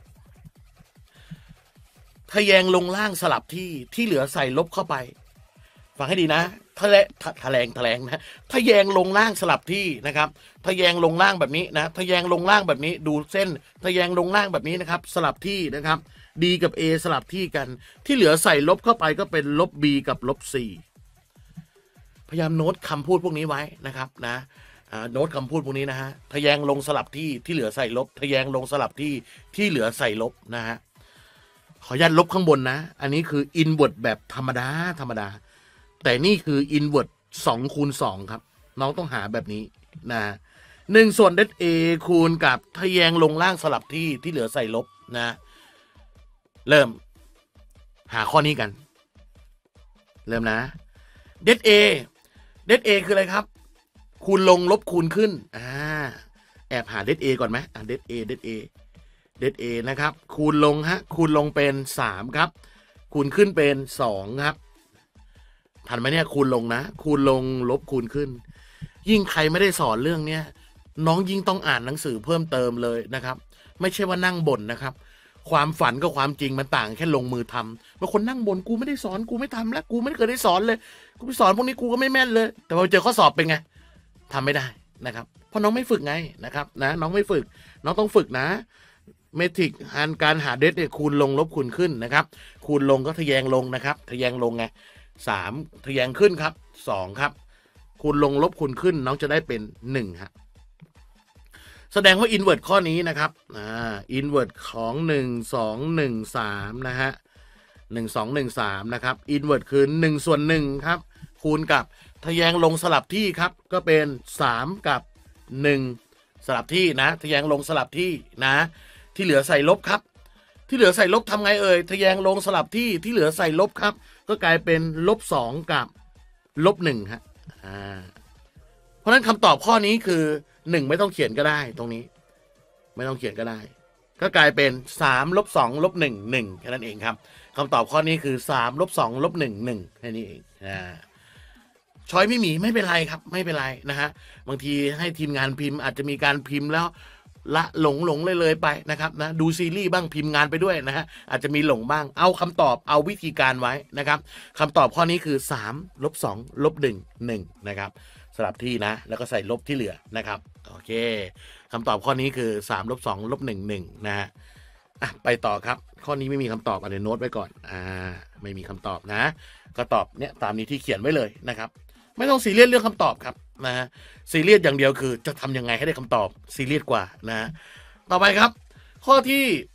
ทะแยงลงล่างสลับที่ที่เหลือใส่ลบเข้าไปฟังให้ดีนะทะเลทะแลงทะแลงนะทะแยงลงล่างสลับที่นะครับทะแยงลงล่างแบบนี้นะทะแยงลงล่างแบบนี้ดูเส้นทะแยงลงล่างแบบนี้นะครับสลับที่นะครับ D กับ A สลับที่กันที่เหลือใส่ลบเข้าไปก็เป็นลบ B กับลบ C พยายามโน้ตคำพูดพวกนี้ไว้นะครับนะโน้ตคำพูดพวกนี้นะฮะทะแยงลงสลับที่ที่เหลือใส่ลบทะแยงลงสลับที่ที่เหลือใส่ลบนะฮะขออนุญาตลบข้างบนนะอันนี้คือ inward แบบธรรมดาธรรมดาแต่นี่คือ inward สองคูณสองครับน้องต้องหาแบบนี้นะหนึ่งส่วนเดด A คูณกับทะแยงลงล่างสลับที่ที่เหลือใส่ลบนะเริ่มหาข้อนี้กันเริ่มนะเดด A เดด A คืออะไรครับคูณลงลบคูณขึ้นอ่าแอบหาเดด A ก่อนไหมอ่าเดด A เดด A เดด A นะครับคูณลงฮะคูณลงเป็นสามครับคูณขึ้นเป็นสองครับทันไหมเนี่ยคูณลงนะคูณลงลบคูณขึ้นยิ่งใครไม่ได้สอนเรื่องเนี้ยน้องยิ่งต้องอ่านหนังสือเพิ่มเติมเลยนะครับไม่ใช่ว่านั่งบ่นนะครับความฝันกับความจริงมันต่างแค่ลงมือทำบางคนนั่งบ่นกูไม่ได้สอนกูไม่ทำแล้วกูไม่เคยได้สอนเลยกูไปสอนพวกนี้กูก็ไม่แม่นเลยแต่พอเจอข้อสอบเป็นไงทำไม่ได้นะครับเพราะน้องไม่ฝึกไงนะครับนะน้องไม่ฝึกน้องต้องฝึกนะเมทริกอันการหาเดดเนี่ยคูณลงลบคูณขึ้นนะครับคูณลงก็ทะแยงลงนะครับทะแยงลงไงสามทะแยงขึ้นครับสองครับคูณลงลบคูณขึ้นน้องจะได้เป็นหนึ่งฮะแสดงว่าอินเวิร์ตข้อนี้นะครับอ่าอินเวิร์ตของหนึ่งสองหนึ่งสามนะฮะหนึ่งสองหนึ่งสามนะครับอินเวิร์ตคือหนึ่งส่วนหนึ่งครับคูณกับทะแยงลงสลับที่ครับก็เป็นสามกับหนึ่งสลับที่นะทะแยงลงสลับที่นะที่เหลือใส่ลบครับที่เหลือใส่ลบทำไงเอ่ยทะแยงลงสลับที่ที่เหลือใส่ลบครับก็กลายเป็นลบสองกับลบหนึ่งฮะอ่าเพราะฉะนั้นคำตอบข้อนี้คือหนึ่งไม่ต้องเขียนก็ได้ตรงนี้ไม่ต้องเขียนก็ได้ก็กลายเป็นสามลบสองลบหนึ่งหนึ่งแค่นั้นเองครับคำตอบข้อนี้คือสามลบสองลบหนึ่งหนึ่งแค่นี้เองอ่าช้อยไม่มีไม่เป็นไรครับไม่เป็นไรนะฮะบางทีให้ทีมงานพิมพ์อาจจะมีการพิมพ์แล้วละหลงหลงเลยเลยไปนะครับนะดูซีรีส์บ้างพิมพ์งานไปด้วยนะฮะอาจจะมีหลงบ้างเอาคำตอบเอาวิธีการไว้นะครับคำตอบข้อนี้คือสามลบสองลบหนึ่งหนึ่งนะครับสลับที่นะแล้วก็ใส่ลบที่เหลือนะครับโอเคคำตอบข้อนี้คือสามลบสองลบหนึ่งหนึ่งนะฮะอ่ะไปต่อครับข้อนี้ไม่มีคำตอบอ่ะเดี๋ยวโน้ตไว้ก่อนอ่าไม่มีคำตอบนะก็ตอบเนี่ยตามนี้ที่เขียนไว้เลยนะครับไม่ต้องซีเรียสเรื่องคำตอบครับนะฮะซีเรียสอย่างเดียวคือจะทำยังไงให้ได้คำตอบซีเรียสกว่านะต่อไปครับข้อที่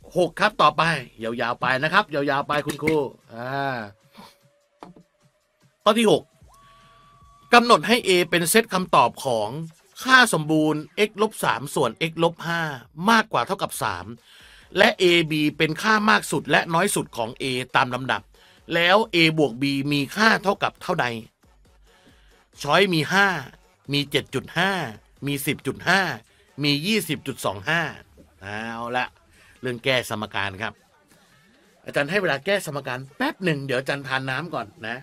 หกครับต่อไปยาวๆไปนะครับยาวๆไปคุณครูอ่าข้อที่หกกำหนดให้ A เป็นเซตคำตอบของค่าสมบูรณ์ x ลบสามส่วน x ลบห้ามากกว่าเท่ากับสามและ a b เป็นค่ามากสุดและน้อยสุดของ a ตามลำดับแล้ว a บวก b มีค่าเท่ากับเท่าใดช้อยมีห้ามี เจ็ดจุดห้า มี สิบจุดห้า มี ยี่สิบจุดสองห้า เอาละเรื่องแก้สมการครับอาจารย์ให้เวลาแก้สมการแป๊บหนึ่งเดี๋ยวอาจารย์ทานน้ำก่อนนะ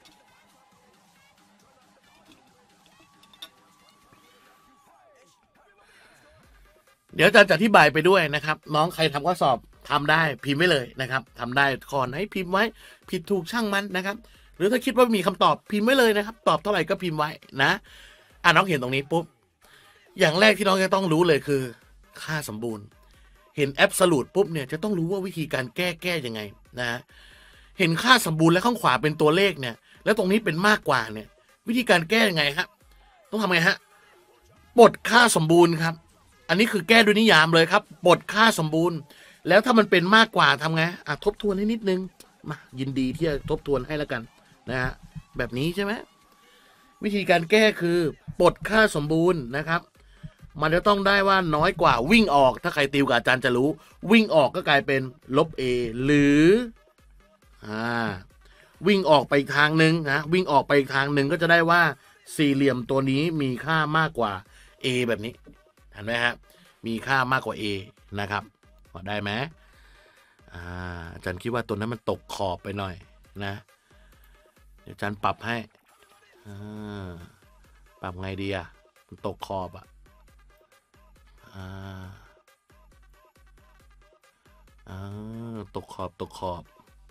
เดี๋ยวอาจารย์จะอธิบายไปด้วยนะครับน้องใครทำข้อสอบทำได้พิมพ์ไว้เลยนะครับทำได้ข้อไหนพิมพ์ไว้ผิดถูกช่างมันนะครับหรือถ้าคิดว่ามีคำตอบพิมพ์ไว้เลยนะครับตอบเท่าไหร่ก็พิมพ์ไว้นะอ่ะน้องเห็นตรงนี้ปุ๊บอย่างแรกที่น้องจะต้องรู้เลยคือค่าสมบูรณ์เห็นแอบสูตปุ๊บเนี่ยจะต้องรู้ว่าวิธีการแก้แก้ยังไงนะเห็นค่าสมบูรณ์และข้างขวาเป็นตัวเลขเนี่ยแล้วตรงนี้เป็นมากกว่าเนี่ยวิธีการแก้ยังไงครับต้องทำไงฮะปลดค่าสมบูรณ์ครับอันนี้คือแก้ด้วยนิยามเลยครับปลดค่าสมบูรณ์แล้วถ้ามันเป็นมากกว่าทำไงอ่ะทบทวนให้นิดนึงมายินดีที่จะทบทวนให้แล้วกันนะฮะแบบนี้ใช่ไหมวิธีการแก้คือปลดค่าสมบูรณ์นะครับมันจะต้องได้ว่าน้อยกว่าวิ่งออกถ้าใครติวกับอาจารย์จะรู้วิ่งออกก็กลายเป็นลบ a หรืออ่าวิ่งออกไปอีกทางหนึ่งนะวิ่งออกไปอีกทางหนึ่งก็จะได้ว่าสี่เหลี่ยมตัวนี้มีค่ามากกว่า a แบบนี้เห็นไหมฮะมีค่ามากกว่า a นะครับพอได้ไหมอ่าอาจารย์คิดว่าตัวนั้นมันตกขอบไปหน่อยนะเดี๋ยวอาจารย์ปรับให้อ่าปรับไงดีอ่ะมันตกขอบอ่ะอ่าอ่าตกขอบตกขอบ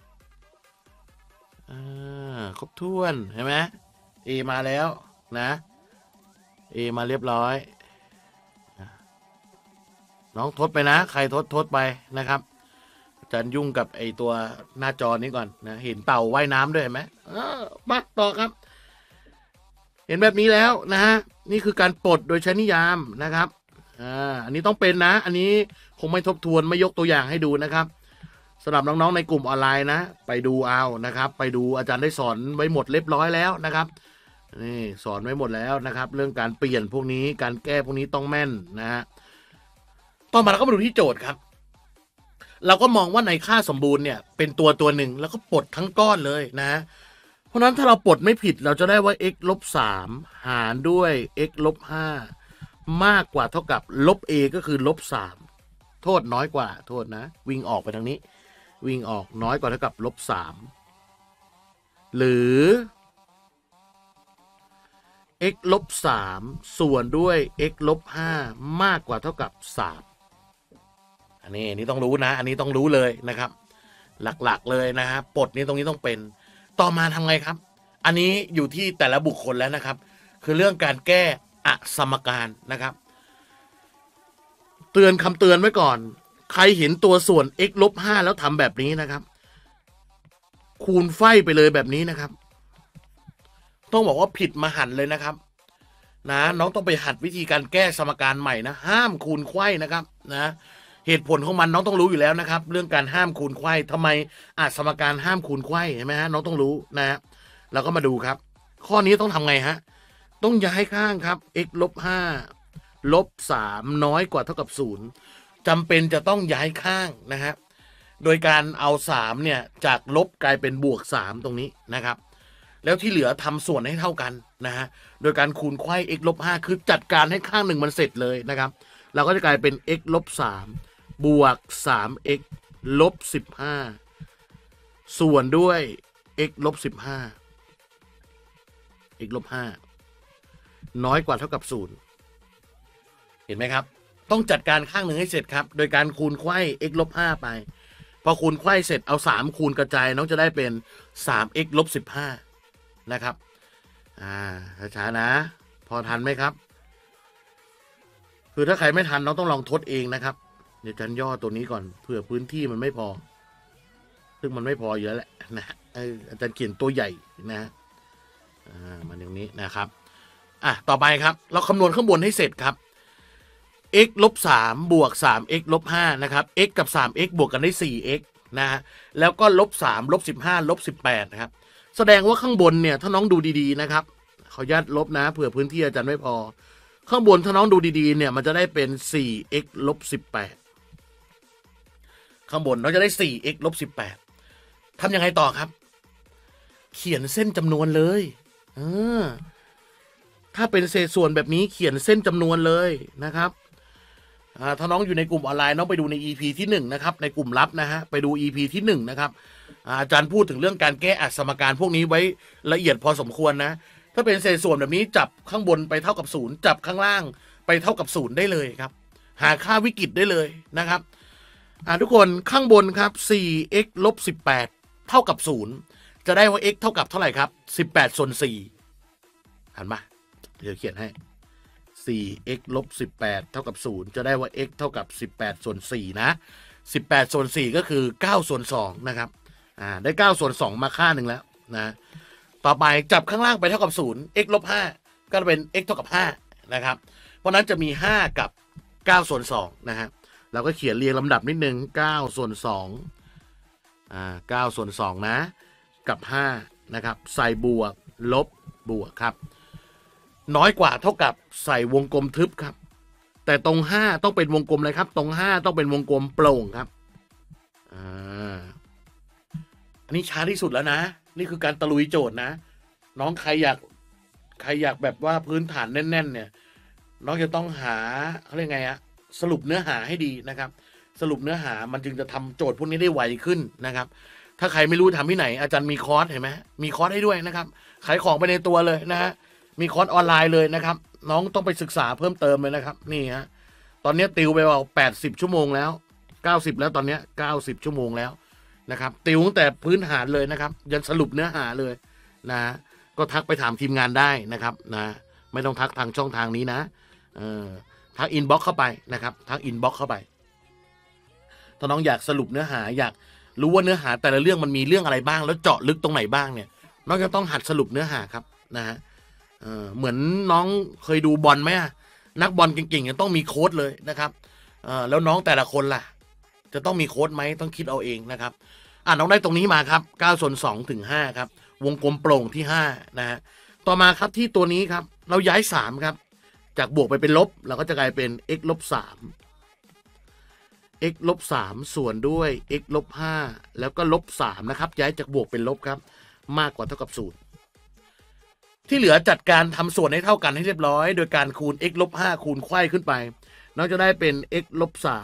อ่าครบถ้วนเห็นไหม a มาแล้วนะ a มาเรียบร้อยน้องทดไปนะใครทดทดไปนะครับอาจารย์ยุ่งกับไอตัวหน้าจอนี้ก่อนนะเห็นเต่าว่ายน้ำด้วยเห็นไหมมาต่อครับเห็นแบบนี้แล้วนะฮะนี่คือการปลดโดยใช้นิยามนะครับอ่าอันนี้ต้องเป็นนะอันนี้คงไม่ทบทวนไม่ยกตัวอย่างให้ดูนะครับสำหรับน้องๆในกลุ่มออนไลน์นะไปดูเอานะครับไปดูอาจารย์ได้สอนไว้หมดเรียบร้อยแล้วนะครับนี่สอนไว้หมดแล้วนะครับเรื่องการเปลี่ยนพวกนี้การแก้พวกนี้ต้องแม่นนะฮะต่อมาเราก็มาดูที่โจทย์ครับเราก็มองว่าในค่าสมบูรณ์เนี่ยเป็นตัวตัวหนึ่งแล้วก็ปลดทั้งก้อนเลยนะเพราะนั้นถ้าเราปลดไม่ผิดเราจะได้ว่า x ลบสามหารด้วย x ลบห้ามากกว่าเท่ากับลบ a ก็คือลบสามโทษน้อยกว่าโทษนะวิ่งออกไปทางนี้วิ่งออกน้อยกว่าเท่ากับลบสามหรือ x ลบสามส่วนด้วย x ลบห้ามากกว่าเท่ากับสามอันนี้อันนี้ต้องรู้นะอันนี้ต้องรู้เลยนะครับหลักๆเลยนะฮะปลดนี้ตรงนี้ต้องเป็นต่อมาทำไงครับอันนี้อยู่ที่แต่ละบุคคลแล้วนะครับคือเรื่องการแก้อสมการนะครับเตือนคำเตือนไว้ก่อนใครเห็นตัวส่วน x ลบห้าแล้วทำแบบนี้นะครับคูณไฟไปเลยแบบนี้นะครับต้องบอกว่าผิดมหันต์เลยนะครับนะน้องต้องไปหัดวิธีการแก้สมการใหม่นะห้ามคูณไขว้นะครับนะเหตุผลของมันน้องต้องรู้อยู่แล้วนะครับเรื่องการห้ามคูณไขว้ทำไมอาจสมการห้ามคูณไขว้เห็นไหมฮะน้องต้องรู้นะฮะเราก็มาดูครับข้อนี้ต้องทำไงฮะต้องย้ายข้างครับ x ลบห้าลบสามน้อยกว่าเท่ากับศูนย์จำเป็นจะต้องย้ายข้างนะฮะโดยการเอาสามเนี่ยจากลบกลายเป็นบวกสามตรงนี้นะครับแล้วที่เหลือทำส่วนให้เท่ากันนะฮะโดยการคูณไขว้ x ลบห้าคือจัดการให้ข้างหนึ่งมันเสร็จเลยนะครับเราก็จะกลายเป็น x ลบสามบวก สาม x ลบสิบห้าส่วนด้วย x ลบสิบห้า x ลบห้าน้อยกว่าเท่ากับศูนย์เห็นไหมครับต้องจัดการข้างหนึ่งให้เสร็จครับโดยการคูณไขว้ x ลบห้าไปพอคูณไขว้เสร็จเอาสามคูณกระจายน้องจะได้เป็น สาม x ลบสิบห้านะครับอ่าช้าๆนะพอทันไหมครับคือถ้าใครไม่ทันน้องต้องลองทดเองนะครับเดี๋ยวฉันย่อตัวนี้ก่อนเผื่อพื้นที่มันไม่พอซึ่งมันไม่พออยู่แล้วแหละนะอาจารย์เขียนตัวใหญ่นะฮะอ่ามันอย่างนี้นะครับอ่ะต่อไปครับเราคำนวณข้างบนให้เสร็จครับ x ลบสามบวก สาม x ลบห้านะครับ x กับ สาม x บวกกันได้ สี่ x นะฮะแล้วก็ลบสามลบสิบห้าลบสิบแปดนะครับแสดงว่าข้างบนเนี่ยถ้าน้องดูดีๆนะครับขออนุญาตลบนะเผื่อพื้นที่อาจารย์ไม่พอข้างบนถ้าน้องดูดีๆเนี่ยมันจะได้เป็น สี่ x ลบสิบแปดข้างบนเราจะได้ สี่ x ลบสิบแปดทำยังไงต่อครับเขียนเส้นจำนวนเลยเออถ้าเป็นเศษส่วนแบบนี้เขียนเส้นจำนวนเลยนะครับถ้าน้องอยู่ในกลุ่มออนไลน์น้องไปดูใน อี พี ที่หนึ่งนะครับในกลุ่มลับนะฮะไปดู อี พี ที่หนึ่งนะครับอาจารย์พูดถึงเรื่องการแก้อัดสมการพวกนี้ไว้ละเอียดพอสมควรนะถ้าเป็นเศษส่วนแบบนี้จับข้างบนไปเท่ากับศูนย์จับข้างล่างไปเท่ากับศูนย์ได้เลยครับหาค่าวิกฤตได้เลยนะครับอ่าทุกคนข้างบนครับ สี่ x ลบสิบแปดเท่ากับศูนย์จะได้ว่า x เท่ากับเท่าไหร่ครับสิบแปดส่วนสี่หันมาเดี๋ยวเขียนให้ สี่ x ลบสิบแปดเท่ากับศูนย์จะได้ว่า x เท่ากับสิบแปดส่วนสี่นะสิบแปดส่วนสี่ก็คือเก้าส่วนสองนะครับอ่าได้เก้าส่วนสองมาค่าหนึ่งแล้วนะต่อไปจับข้างล่างไปเท่ากับศูนย์ x ลบห้าก็จะเป็น x เท่ากับห้านะครับเพราะนั้นจะมีห้ากับเก้าส่วนสองนะฮะเราก็เขียนเรียงลำดับนิดนึงเก้าส่วนสองอ่าเก้าส่วนสองนะกับห้านะครับใส่บวกลบบวกครับน้อยกว่าเท่ากับใส่วงกลมทึบครับแต่ตรงห้าต้องเป็นวงกลมอะไรครับตรงห้าต้องเป็นวงกลมโปร่งครับอ่าอันนี้ช้าที่สุดแล้วนะนี่คือการตะลุยโจทย์นะน้องใครอยากใครอยากแบบว่าพื้นฐานแน่นๆเนี่ยน้องจะต้องหาเขาเรียกไงอะสรุปเนื้อหาให้ดีนะครับสรุปเนื้อหามันจึงจะทำโจทย์พวกนี้ได้ไวขึ้นนะครับถ้าใครไม่รู้ทำที่ไหนอาจารย์มีคอร์สเห็นไหมมีคอร์สให้ด้วยนะครับขายของไปในตัวเลยนะฮะมีคอร์สออนไลน์เลยนะครับน้องต้องไปศึกษาเพิ่มเติมเลยนะครับนี่ฮะตอนนี้ติวไปว่าแปดสิบชั่วโมงแล้วเก้าสิบแล้วตอนนี้เก้าสิบชั่วโมงแล้วนะครับติวตั้งแต่พื้นฐานเลยนะครับยันสรุปเนื้อหาเลยนะก็ทักไปถามทีมงานได้นะครับนะไม่ต้องทักทางช่องทางนี้นะเออทักอินบ็อกซ์เข้าไปนะครับทักอินบ็อกซ์เข้าไปถ้าน้องอยากสรุปเนื้อหาอยากรู้ว่าเนื้อหาแต่ละเรื่องมันมีเรื่องอะไรบ้างแล้วเจาะลึกตรงไหนบ้างเนี่ยน้องจะต้องหัดสรุปเนื้อหาครับนะฮะเออเหมือนน้องเคยดูบอลไหมนักบอลเก่งๆจะต้องมีโค้ชเลยนะครับเออแล้วน้องแต่ละคนล่ะจะต้องมีโค้ชไหมต้องคิดเอาเองนะครับอ่าน้องได้ตรงนี้มาครับเก้าส่วนสองถึงห้าครับวงกลมโปร่งที่ห้านะฮะต่อมาครับที่ตัวนี้ครับเราย้ายสามครับจากบวกไปเป็นลบเราก็จะกลายเป็น x ลบสาม x ลบสามส่วนด้วย x ลบห้าแล้วก็ลบสามนะครับย้ายจากบวกเป็นลบครับมากกว่าเท่ากับศูนย์ที่เหลือจัดการทำส่วนให้เท่ากันให้เรียบร้อยโดยการคูณ x ลบห้าคูณไขว้ขึ้นไปเราจะได้เป็น x ลบสาม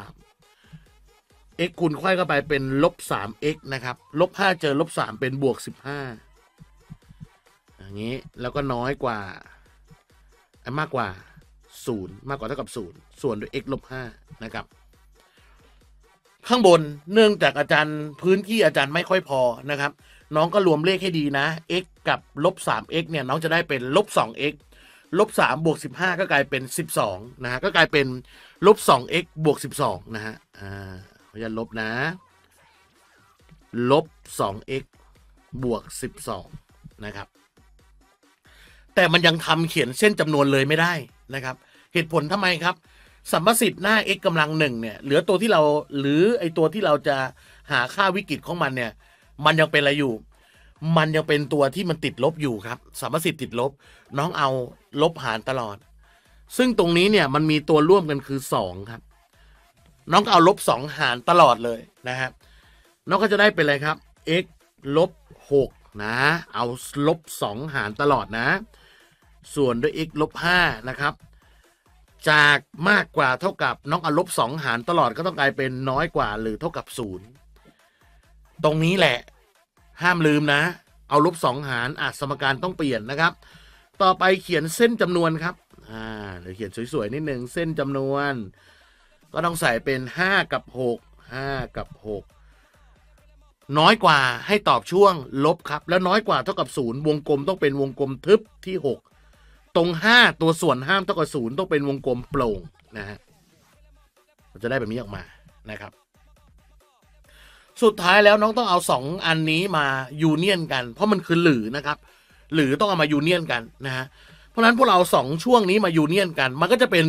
x คูณไขว้เข้าไปเป็นลบสาม x นะครับลบห้าเจอลบสามเป็นบวกสิบห้าอย่างนี้แล้วก็น้อยกว่ามากกว่าศูนย์มากกว่าเท่ากับศูนย์ส่วนด้วย x ลบห้านะครับข้างบนเนื่องจากอาจารย์พื้นที่อาจารย์ไม่ค่อยพอนะครับน้องก็รวมเลขให้ดีนะ x กับลบสาม x เนี่ยน้องจะได้เป็นลบสอง x ลบสามบวกสิบห้าก็กลายเป็นสิบสองนะฮะก็กลายเป็นลบสอง x บวกสิบสองนะฮะอ่าขออนุญาตลบนะลบสอง x บวกสิบสองนะครับแต่มันยังทำเขียนเส้นจำนวนเลยไม่ได้นะครับเหตุผลทำไมครับสัมประสิทธิ์หน้า x กำลังหนึ่งเนี่ยเหลือตัวที่เราหรือไอตัวที่เราจะหาค่าวิกฤตของมันเนี่ยมันยังเป็นอะไรอยู่มันยังเป็นตัวที่มันติดลบอยู่ครับสัมประสิทธิ์ติดลบน้องเอาลบหารตลอดซึ่งตรงนี้เนี่ยมันมีตัวร่วมกันคือสองครับน้องก็เอาลบสองหารตลอดเลยนะครับน้องก็จะได้เป็นอะไรครับ x ลบหกนะเอาลบสองหารตลอดนะส่วนด้วย x ลบห้านะครับจากมากกว่าเท่ากับน้องเอาลบสองหารตลอดก็ต้องกลายเป็นน้อยกว่าหรือเท่ากับศูนย์ตรงนี้แหละห้ามลืมนะเอาลบสองหารอ่ะสมการต้องเปลี่ยนนะครับต่อไปเขียนเส้นจำนวนครับอ่าเดี๋ยวเขียนสวยๆนิดนึงเส้นจำนวนก็ต้องใส่เป็นห้ากับหก ห้ากับหกน้อยกว่าให้ตอบช่วงลบครับแล้วน้อยกว่าเท่ากับศูนย์วงกลมต้องเป็นวงกลมทึบที่หกตรงห้าตัวส่วนห้ามเท่ากับศูนย์ต้องเป็นวงกลมโปร่งนะฮะเราจะได้แบบนี้ออกมานะครับสุดท้ายแล้วน้องต้องเอาสองอันนี้มายูเนียนกันเพราะมันคือหรือนะครับหรือต้องเอามายูเนียนกันนะฮะเพราะฉะนั้นพวกเราสองช่วงนี้มายูเนียนกันมันก็จะเป็น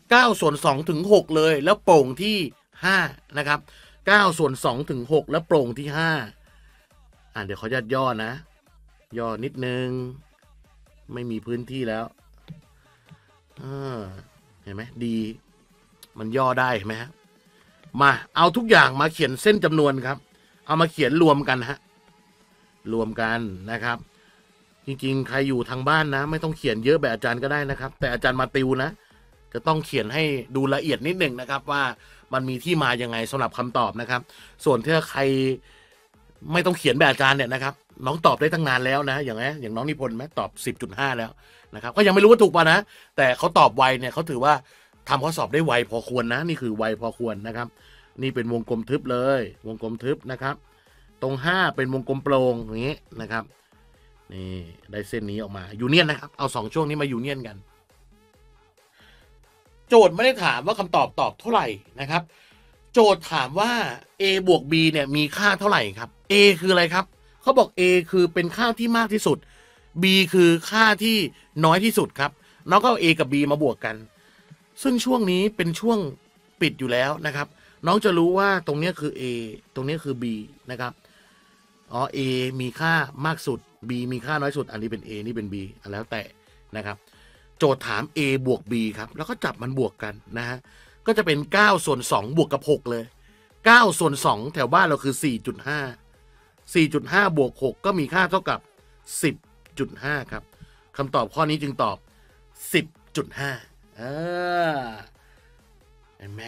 เก้าส่วนสองถึงหกเลยแล้วโปร่งที่ห้านะครับเก้าส่วนสองถึงหกแล้วโปร่งที่ห้าอ่าเดี๋ยวเขาจะย่อนะย่อนิดนึงไม่มีพื้นที่แล้วเห็นไหมดีมันย่อได้เห็นไหมฮะมาเอาทุกอย่างมาเขียนเส้นจำนวนครับเอามาเขียนรวมกันฮะรวมกันนะครับจริงๆใครอยู่ทางบ้านนะไม่ต้องเขียนเยอะแบบอาจารย์ก็ได้นะครับแต่อาจารย์มาติวนะจะต้องเขียนให้ดูละเอียดนิดหนึ่งนะครับว่ามันมีที่มายังไงสำหรับคำตอบนะครับส่วนถ้าใครไม่ต้องเขียนแบบอาจารย์เนี่ยนะครับน้องตอบได้ตั้งนานแล้วนะอย่างไงอย่างน้องนิพนธ์ไหมตอบ สิบจุดห้า แล้วนะครับก็ยังไม่รู้ว่าถูกป่ะนะแต่เขาตอบไวเนี่ยเขาถือว่าทำข้อสอบได้ไวพอควรนะนี่คือไวพอควรนะครับนี่เป็นวงกลมทึบเลยวงกลมทึบนะครับตรงห้าเป็นวงกลมโปร่งอย่างนี้นะครับนี่ได้เส้นนี้ออกมายูเนียนนะครับเอาสองช่วงนี้มายูเนียนกันโจทย์ไม่ได้ถามว่าคำตอบตอบเท่าไหร่นะครับโจทย์ถามว่า a บวก b เนี่ยมีค่าเท่าไหร่ครับ a คืออะไรครับเขาบอก a คือเป็นค่าที่มากที่สุด b คือค่าที่น้อยที่สุดครับน้องก็เอา a กับ b มาบวกกันซึ่งช่วงนี้เป็นช่วงปิดอยู่แล้วนะครับน้องจะรู้ว่าตรงนี้คือ a ตรงนี้คือ b นะครับอ๋อ a มีค่ามากสุด b มีค่าน้อยสุดอันนี้เป็น a นี่เป็น b แล้วแต่นะครับโจทย์ถาม a บวก b ครับแล้วก็จับมันบวกกันนะฮะก็จะเป็นเก้าส่วนสองบวกกับหกเลยเก้าส่วนสองแถวบ้านเราคือ สี่จุดห้า สี่จุดห้า บวกหกก็มีค่าเท่ากับ สิบจุดห้า ครับคำตอบข้อนี้จึงตอบ สิบจุดห้า เออเห็นไหม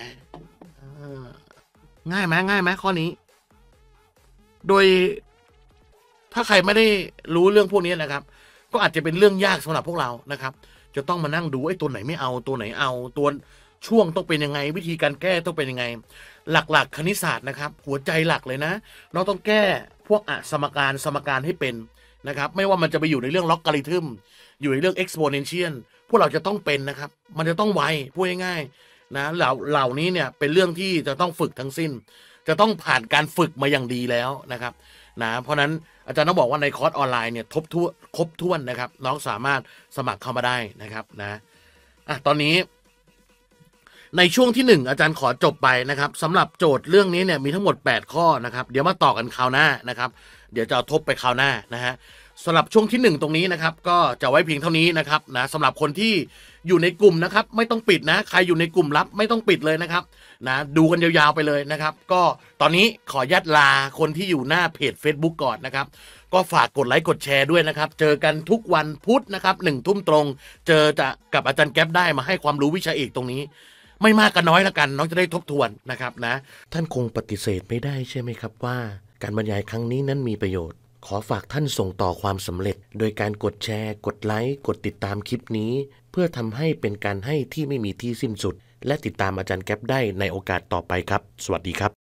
ง่ายไหมง่ายไหมข้อนี้โดยถ้าใครไม่ได้รู้เรื่องพวกนี้นะครับก็อาจจะเป็นเรื่องยากสำหรับพวกเรานะครับจะต้องมานั่งดูไอ้ตัวไหนไม่เอาตัวไหนเอาตัวช่วงต้องเป็นยังไงวิธีการแก้ต้องเป็นยังไงหลักๆคณิตศาสตร์นะครับหัวใจหลักเลยนะเราต้องแก้พวกอะสมการสมการให้เป็นนะครับไม่ว่ามันจะไปอยู่ในเรื่องล็อกการิทึมอยู่ในเรื่อง exponential พวกเราจะต้องเป็นนะครับมันจะต้องไวพูดง่ายๆนะเหล่าเหล่านี้เนี่ยเป็นเรื่องที่จะต้องฝึกทั้งสิ้นจะต้องผ่านการฝึกมาอย่างดีแล้วนะครับนะเพราะนั้นอาจารย์ต้องบอกว่าในคอร์สออนไลน์เนี่ยทบทวนครบถ้วนนะครับน้องสามารถสมัครเข้ามาได้นะครับนะอ่ะตอนนี้ในช่วงที่หนึ่งอาจารย์ขอจบไปนะครับสำหรับโจทย์เรื่องนี้เนี่ยมีทั้งหมดแปดข้อนะครับเดี๋ยวมาต่อกันคราวหน้านะครับเดี๋ยวจะเอาทบไปคราวหน้านะฮะสำหรับช่วงที่หนึ่งตรงนี้นะครับก็จะไว้เพียงเท่านี้นะครับนะสำหรับคนที่อยู่ในกลุ่มนะครับไม่ต้องปิดนะใครอยู่ในกลุ่มลับไม่ต้องปิดเลยนะครับนะดูกันยาวๆไปเลยนะครับก็ตอนนี้ขอยัดลาคนที่อยู่หน้าเพจ Facebook ก่อนนะครับก็ฝากกดไลค์กดแชร์ด้วยนะครับเจอกันทุกวันพุธนะครับหนึ่งทุ่มตรงเจอจะกับอาจารย์แก๊ปได้มาให้ความรู้วิชาเอกตรงนี้ไม่มากก็น้อยละกันน้องจะได้ทบทวนนะครับนะท่านคงปฏิเสธไม่ได้ใช่ไหมครับว่าการบรรยายครั้งนี้นั้นมีประโยชน์ขอฝากท่านส่งต่อความสำเร็จโดยการกดแชร์กดไลค์กดติดตามคลิปนี้เพื่อทำให้เป็นการให้ที่ไม่มีที่สิ้นสุดและติดตามอาจารย์แก๊ปได้ในโอกาสต่อไปครับสวัสดีครับ